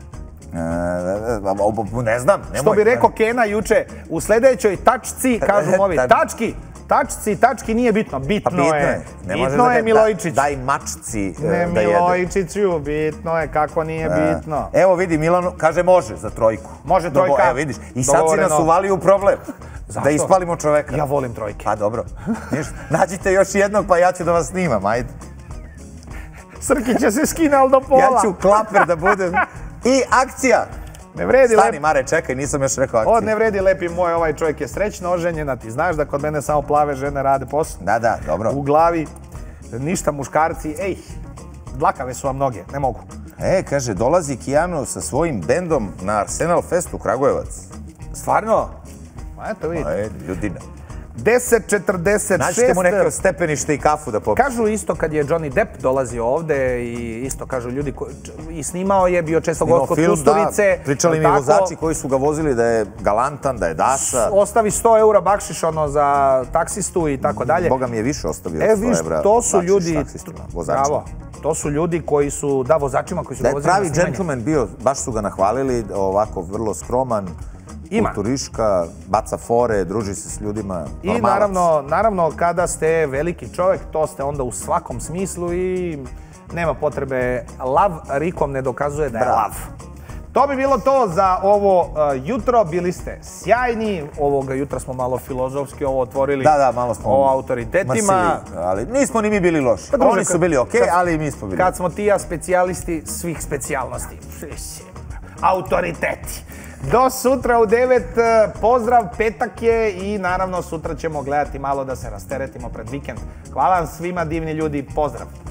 E, ne znam, nemoj. što bi rekao Kena juče, u sledećoj tačci, kažu ovi, tački, tačci, tački nije bitno, bitno, Pa bitno je, je. Ne može bitno da je ga- Milojičić. da- Daj mačci e, Ne da jede. Milojčiću, bitno je, kako nije bitno. Evo vidi, Milan kaže može za trojku. Može Dogo- trojka. Evo vidiš, i sad si Dogovoreno. nas uvalio u problem. Zašto? Da ispalimo čoveka. Ja volim trojke. Pa dobro. Ništa. Nađite još jednog pa ja ću da vas snimam, ajde. Srki će se skine, ali do pola. Ja ću klaper da budem. I akcija! Ne vredi, Stani, lep... Mare, čekaj, nisam još rekao akciju. Od ne vredi, lepi moj, ovaj čovjek je srećno oženjena, ti znaš da kod mene samo plave žene rade posao. Da, da, dobro. U glavi, ništa muškarci, ej, dlakave su vam noge, ne mogu. E, kaže, dolazi Kijano sa svojim bendom na Arsenal Fest u Kragujevac. Stvarno? Ma eto vidite. E, ljudina. deset četrdeset šest. Nađite mu neke stepenište i kafu da popije. Kažu isto kad je Johnny Depp dolazio ovde i isto kažu ljudi koji i snimao je, bio često gost kod Kusturice. Da, pričali mi tako, vozači koji su ga vozili da je galantan, da je dasa. Ostavi sto eura bakšiš ono za taksistu i tako dalje. Boga mi je više ostavio E, od sto viš, evra. to su bakšiš ljudi, taksistima, vozačima. bravo, to su ljudi koji su, da, vozačima koji su Da je vozili na pravi snimanje. džentlmen bio, baš su ga nahvalili, ovako vrlo skroman, Ima. kulturiška, baca fore, druži se s ljudima, I normalac. naravno, naravno, kada ste veliki čovjek, to ste onda u svakom smislu i nema potrebe. Lav rikom ne dokazuje da je Bravo. lav. To bi bilo to za ovo uh, jutro. Bili ste sjajni. Ovoga jutra smo malo filozofski ovo otvorili. Da, da, malo smo o autoritetima. masili, ali nismo ni mi bili loši. Pa, druže, Oni su kad- bili okej, kad- ali i mi smo bili. Kad smo ti ja specijalisti svih specijalnosti. Autoriteti. Do sutra u devet, pozdrav, petak je i naravno sutra ćemo gledati malo da se rasteretimo pred vikend. Hvala vam svima, divni ljudi, pozdrav.